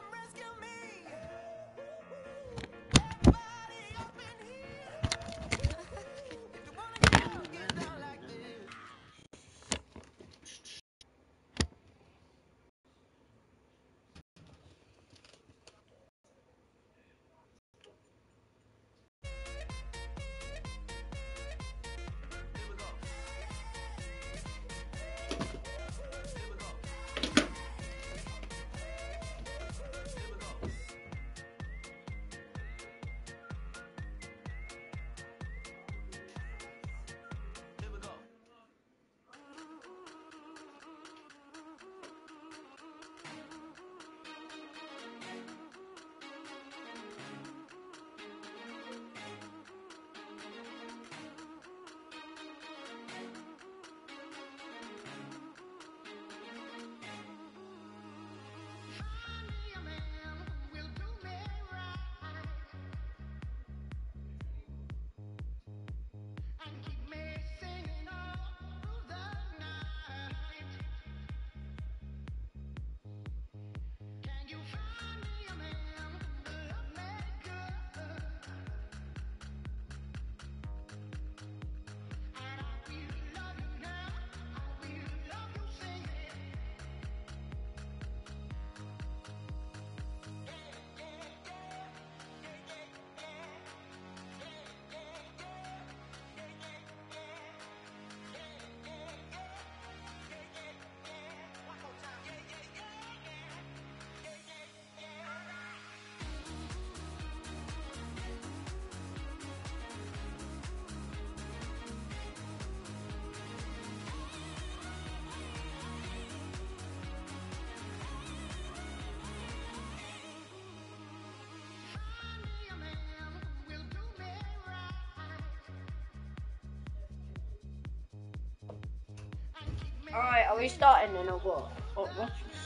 Alright, are we starting then or what? Oh, what?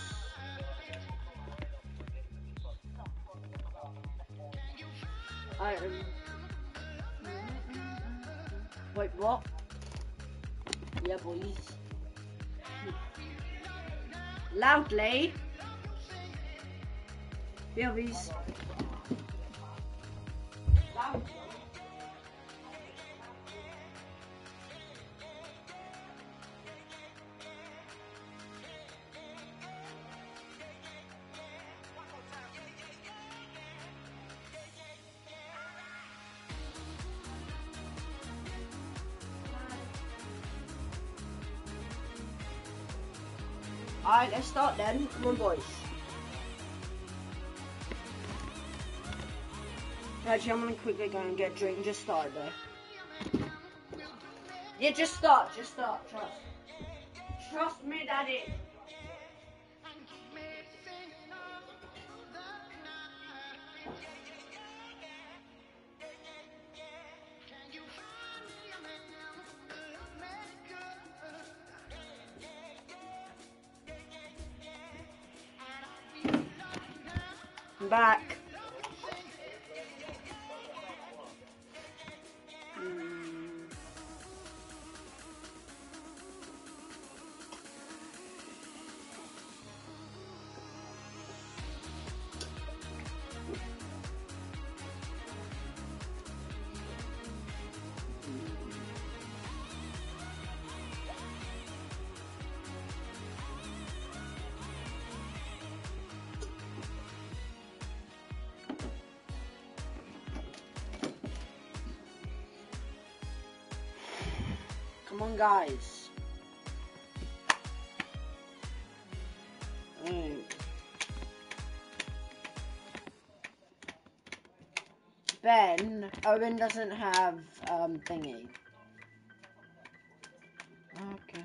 I, um, wait, what? Yeah, boys. Loudly. Bilbies. Loudly. Alright, let's start then. Come on, boys. Actually, I'm gonna quickly go and get a drink. Just start there. Yeah, just start. Just start. Trust. Trust me, Daddy. I'm back. Mm. on, guys. Right. Ben, Owen doesn't have um thingy. Okay.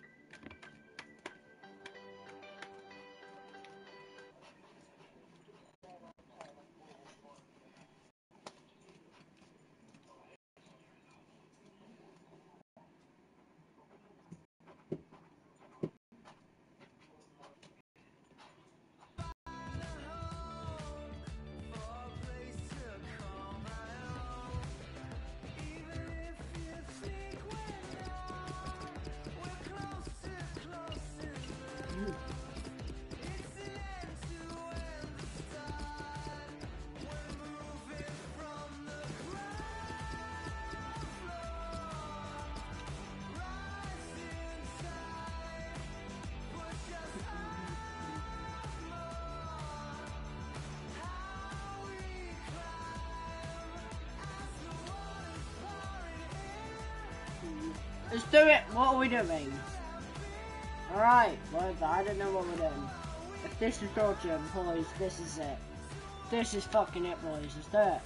Let's do it. What are we doing? Alright, well, I don't know what we're doing. If this is Belgium, boys, this is it. This is fucking it, boys. Let's do it.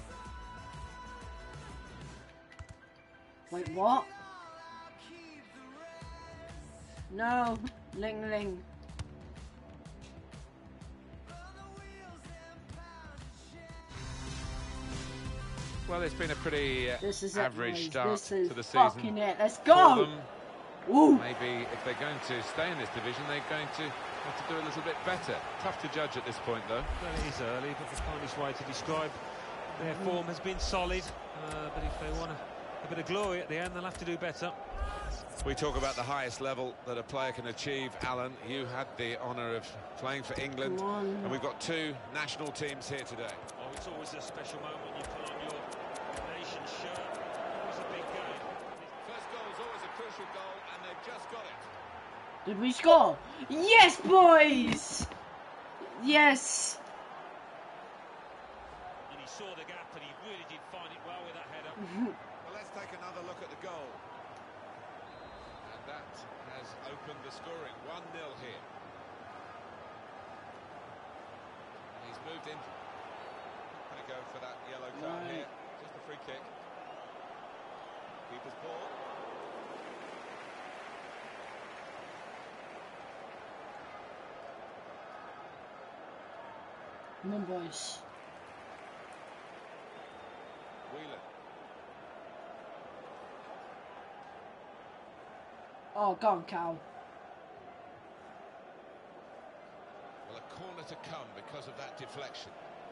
Wait, what? No, Ling Ling. Well, it's been a pretty uh, This is average it, start this is to the season. fucking it. Let's for go. them. Woo. Maybe if they're going to stay in this division, they're going to have to do a little bit better. Tough to judge at this point, though. Well, it is early, but the kindest way to describe their form has been solid. Uh, but if they want a, a bit of glory at the end, they'll have to do better. We talk about the highest level that a player can achieve. Alan, you had the honour of playing for England, and we've got two national teams here today. Oh, it's always a special moment when you put on your nation's shirt. Always a big game. First goal is always a crucial goal, and they've just got it. Did we score? Yes, boys! Yes! And he saw the gap, and he really did find it well with that header. Well, let's take another look at the goal. And that has opened the scoring. one nil here. And he's moved in. Going to go for that yellow card Right. here. Just a free kick. Keeper's ball. Come on, boys. Whelan. Oh, go on, Cal. Well, a corner to come because of that deflection.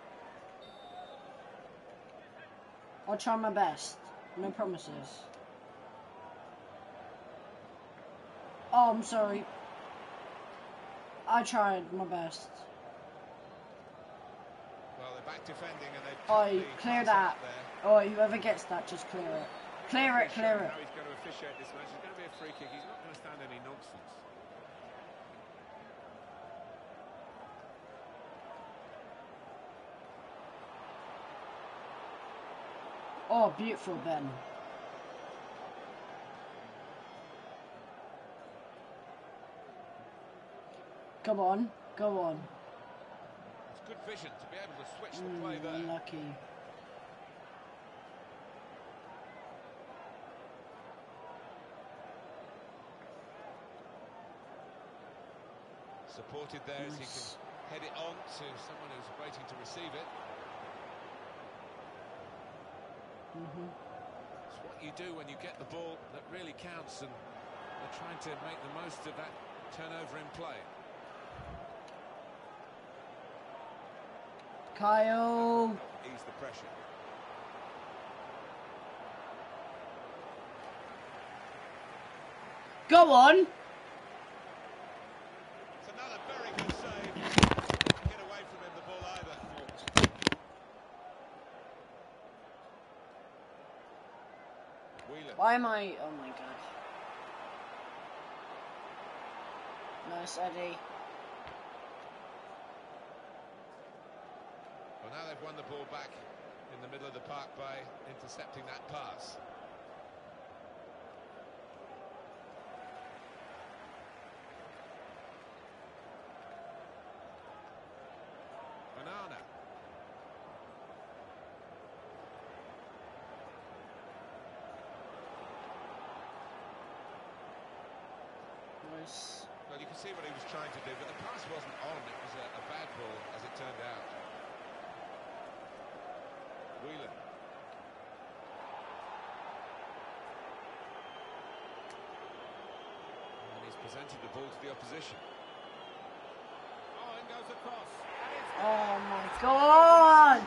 I'll try my best. No promises. Oh, I'm sorry. I tried my best. Well, they're back defending and they've Oh, cut the clear pass that. out there. Oh, whoever gets that, just clear it. Clear it, clear it. How he's going to officiate this match. It's going to be a free kick. He's not going to stand any nonsense. Oh, beautiful, Ben. Come on, go on. It's good vision to be able to switch the Mm, play there. unlucky. Supported there as he Nice. can head it on to someone who's waiting to receive it. Mm-hmm. It's what you do when you get the ball that really counts, and they're trying to make the most of that turnover in play. Kyle. Ease the pressure. Go on. It's another very good save. Can't get away from him the ball either. Whelan. Why am I? Oh my god. Nice, Eddie. Well, now they've won the ball back in the middle of the park by intercepting that pass. Nice. Well, you can see what he was trying to do, but the pass wasn't on. It was a, a bad ball, as it turned out. Whelan. And he's presented the ball to the opposition. Oh, in goes the cross. And it's Oh my god!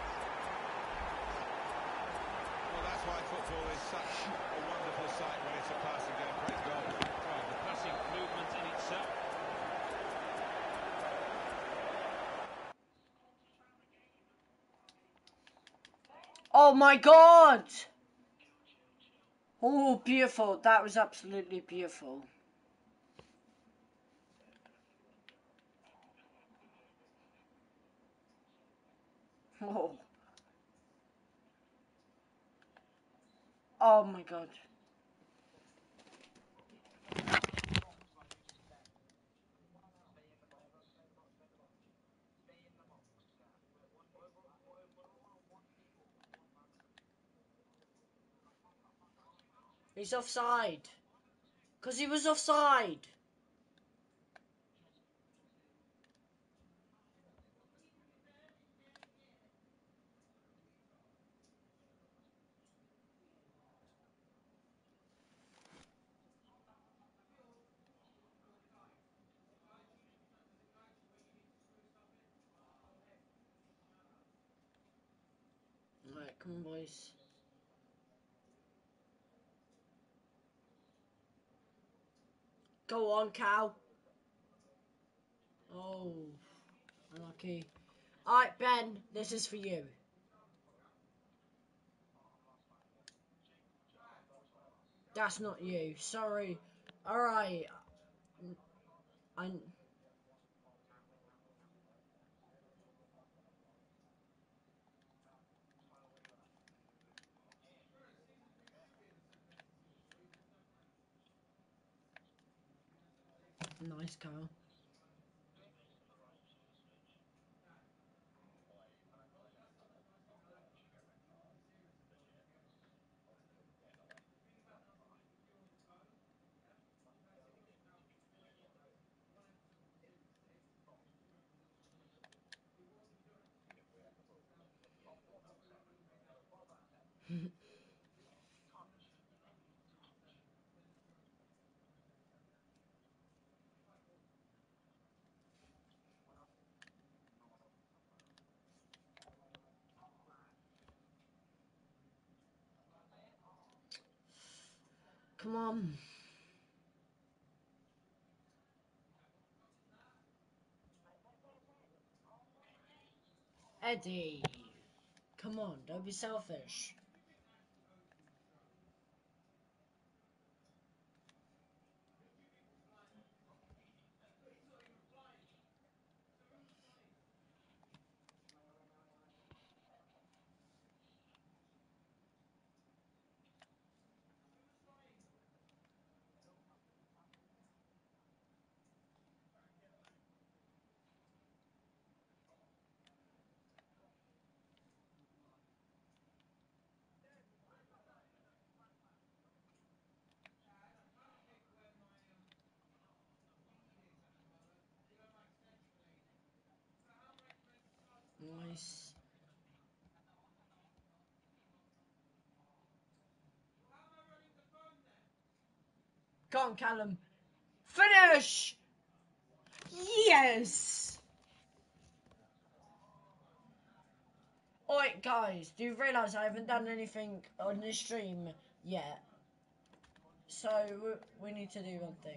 Well, that's why football is such a wonderful sight when it's a passing game. Great goal. Well, the passing movement in itself. Oh my god! Oh, beautiful. That was absolutely beautiful. Oh. Oh my god. He's offside. Because he was offside. Alright, come on, boys. Go on, cow. Oh, unlucky. Alright, Ben, this is for you. That's not you. Sorry. Alright. I. Nice, Kyle. Come on. Eddie. Come on, don't be selfish. Nice. Go on, Callum. Finish! Yes! Alright, guys, do you realise I haven't done anything on this stream yet? So, we need to do one thing.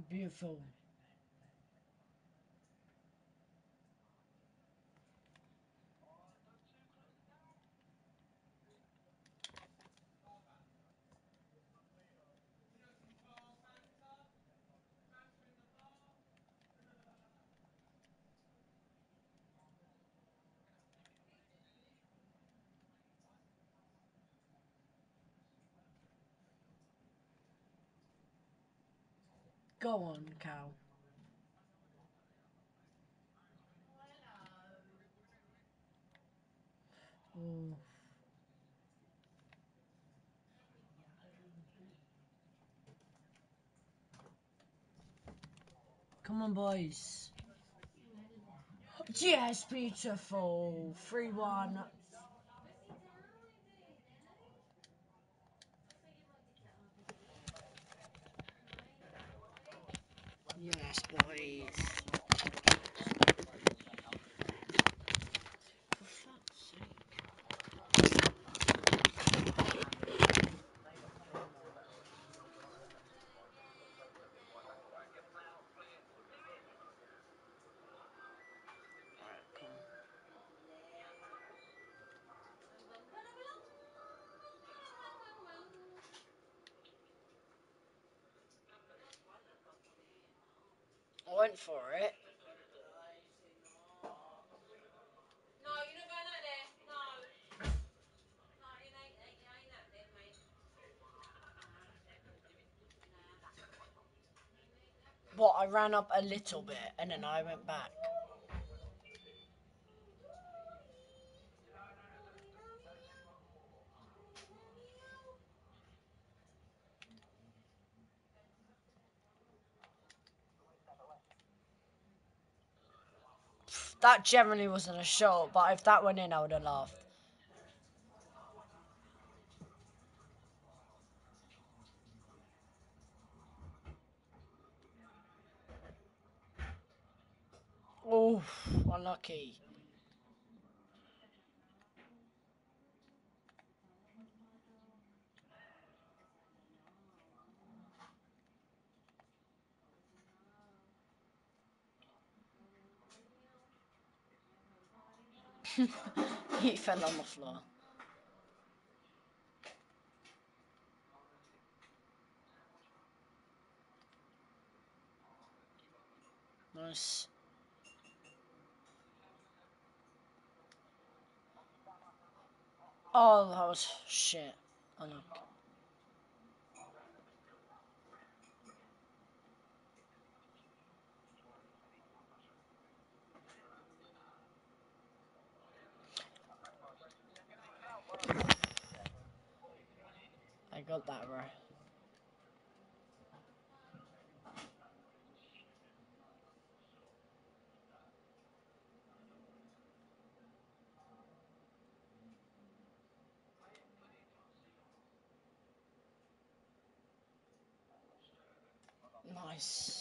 Beautiful. Go on, Cal. Oh. Come on, boys. Yes, beautiful. three one. Yes, boys. For fuck's sake. I went for it. No, you're not going out there. No. No, you ain't, you ain't out there, mate. What, I ran up a little bit and then I went back. That generally wasn't a shot, but if that went in, I would have laughed. Oh, unlucky. He fell on the floor. Nice. Oh, that was shit. Unlucky. I got that right. Nice.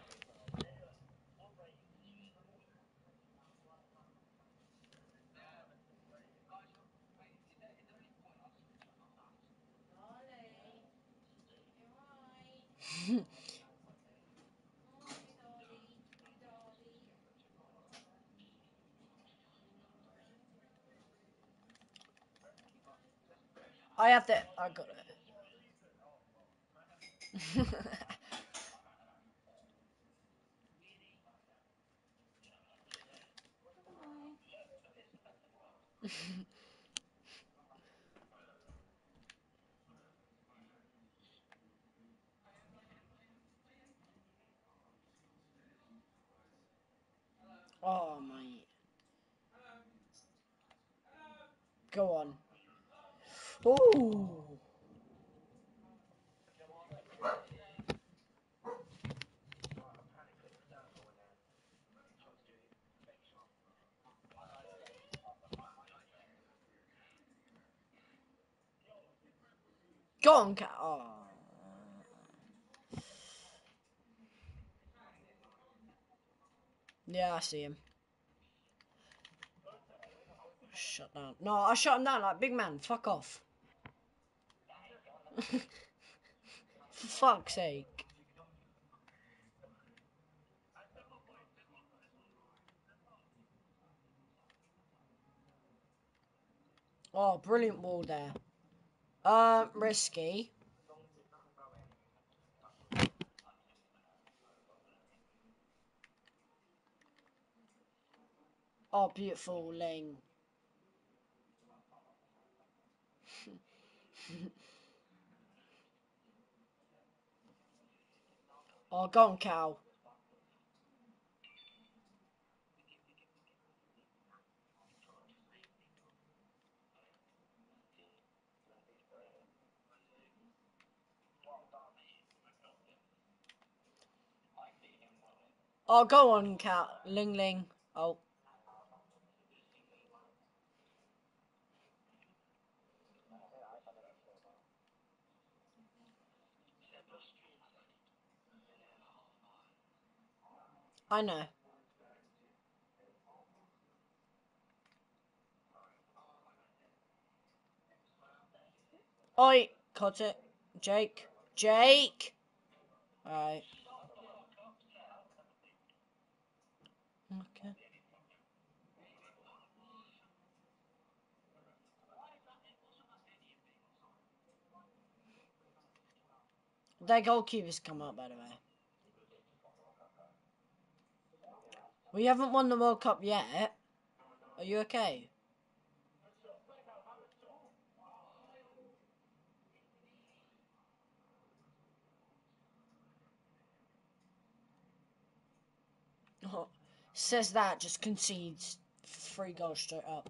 I have to. I got it. Oh, mate. Go on. Ooh. Go on, cat. Oh. Yeah, I see him. Shut down. No, I shut him down like big man. Fuck off. For fuck's sake. Oh, brilliant ball there. Uh, risky. Oh, beautiful Ling. Oh, go on, Cal. Oh, go on, Cal. Ling Ling. Oh. I know. Oi, cut it. Jake. Jake! Alright. Okay. Their goalkeeper's come up, by the way. We haven't won the World Cup yet. Are you okay? Oh, says that, just concedes three goals straight up.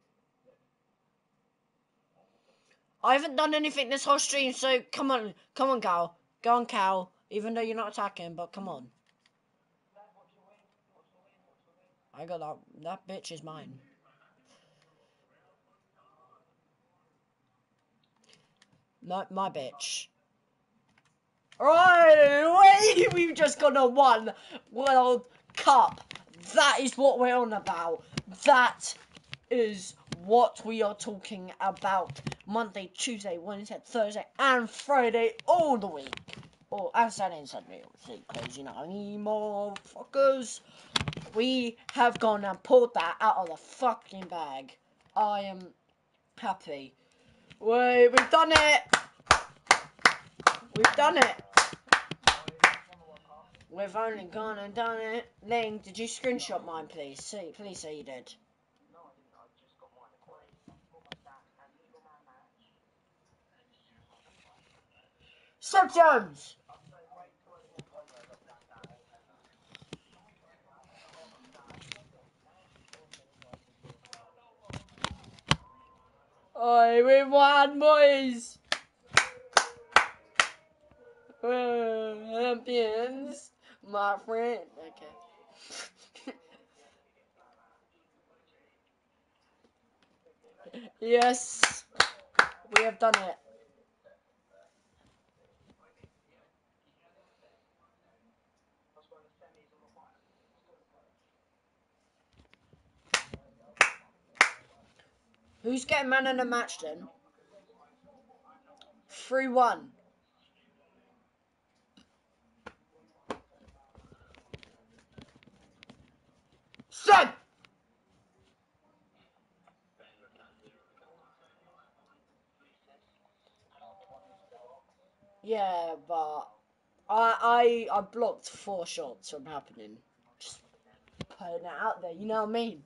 I haven't done anything this whole stream, so come on, come on, Cal. Go on, Cal. Even though you're not attacking, but come on. I got that. That bitch is mine. No, my bitch. Right, we've just got a one World Cup. That is what we're on about. That is what we are talking about. Monday, Tuesday, Wednesday, Thursday, and Friday all the week. Or and Saturday and Sunday, obviously, because you know, I mean, motherfuckers. We have gone and pulled that out of the fucking bag. I am happy. Wait, we've done it. We've done it. We've only gone and done it. Ling, did you screenshot mine, please? Say, please say you did. Seb Jones! Oi, we won, boys! We're champions, my friend. Okay. Yes, we have done it. Who's getting man in the match then? three one. Son! Yeah, but I, I I blocked four shots from happening. Just putting it out there, you know what I mean?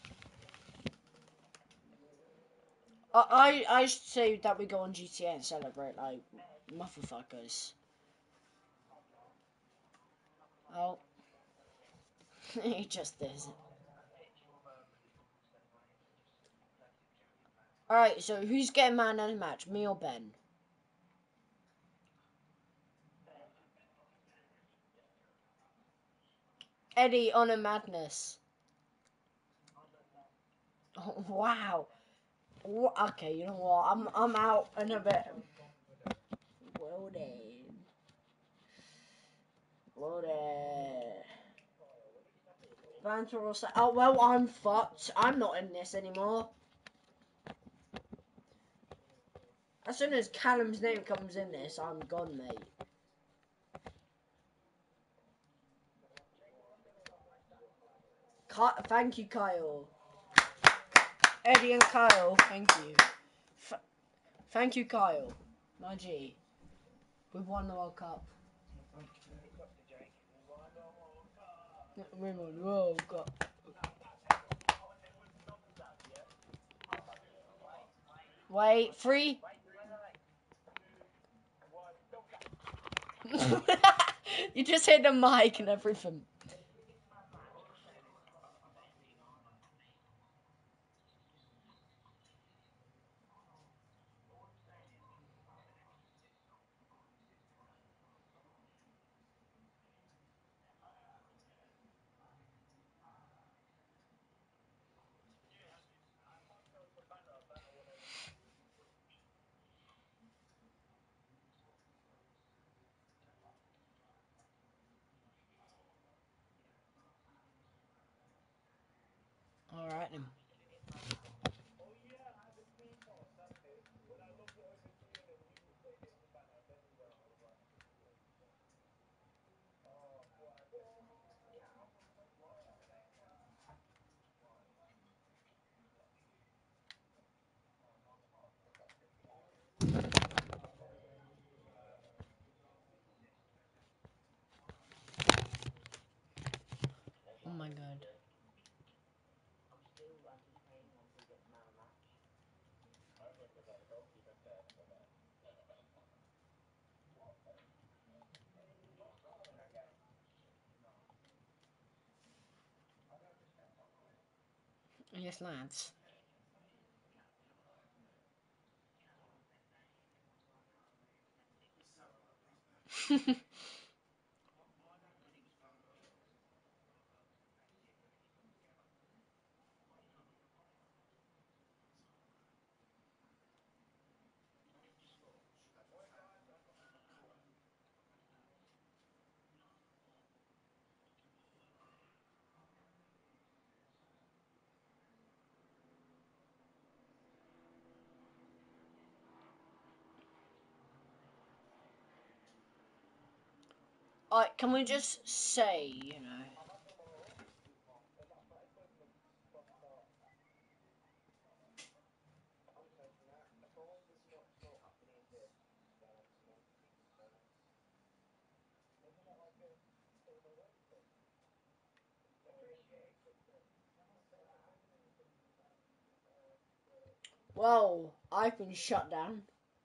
I, I, I should say that we go on G T A and celebrate like motherfuckers. Oh. He just is. Alright, so who's getting man in the match? Me or Ben? Eddie on a madness. Oh, wow. Okay, you know what? I'm I'm out in a bit. Well then. Well then. Van Rosa. Oh well, I'm fucked. I'm not in this anymore. As soon as Callum's name comes in this, I'm gone, mate. Thank you, Kyle. Eddie and Kyle, thank you. F thank you, Kyle. My G. We've won the World Cup. We won the World Cup. Wait, three. You just hit the mic and everything. Alright then. Oh my god. Yes, lads. Alright, can we just say, you know... Whoa, I've been shut down.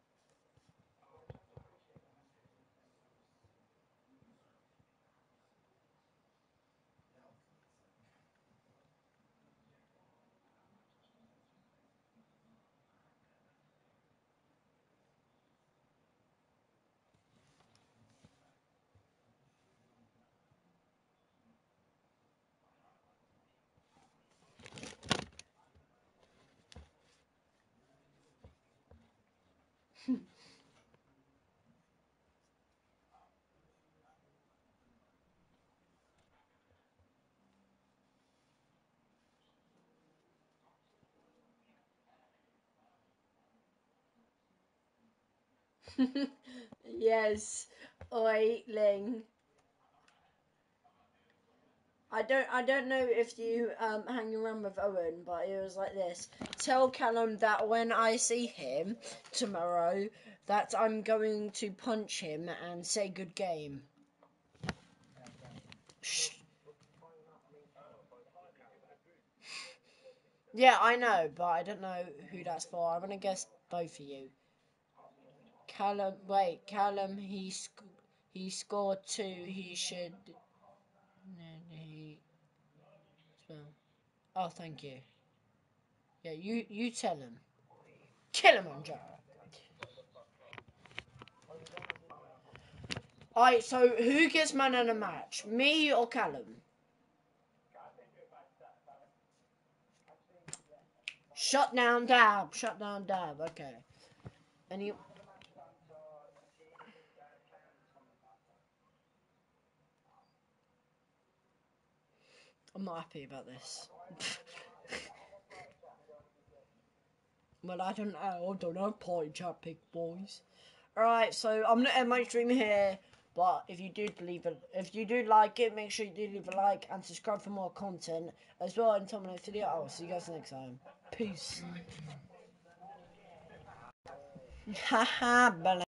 Yes, oi, Ling. I don't, I don't know if you um hang around with Owen, but it was like this. Tell Callum that when I see him tomorrow, that I'm going to punch him and say good game. Shh. Yeah, I know, but I don't know who that's for. I'm gonna guess both of you. Callum, wait, Callum, he sc he scored two. He should. No, he. Well, oh, thank you. Yeah, you you tell him. Kilimanjaro. Alright, so who gets man in a match? Me or Callum? Shut down Dab. Shut down Dab. Okay. Any. I'm not happy about this. Well, I don't know. I don't know. Party chat, big boys. Alright, so I'm gonna end my stream here. But if you do leave a, if you do like it, make sure you do leave a like and subscribe for more content as well. Until my next video, I will see you guys next time. Peace. Haha,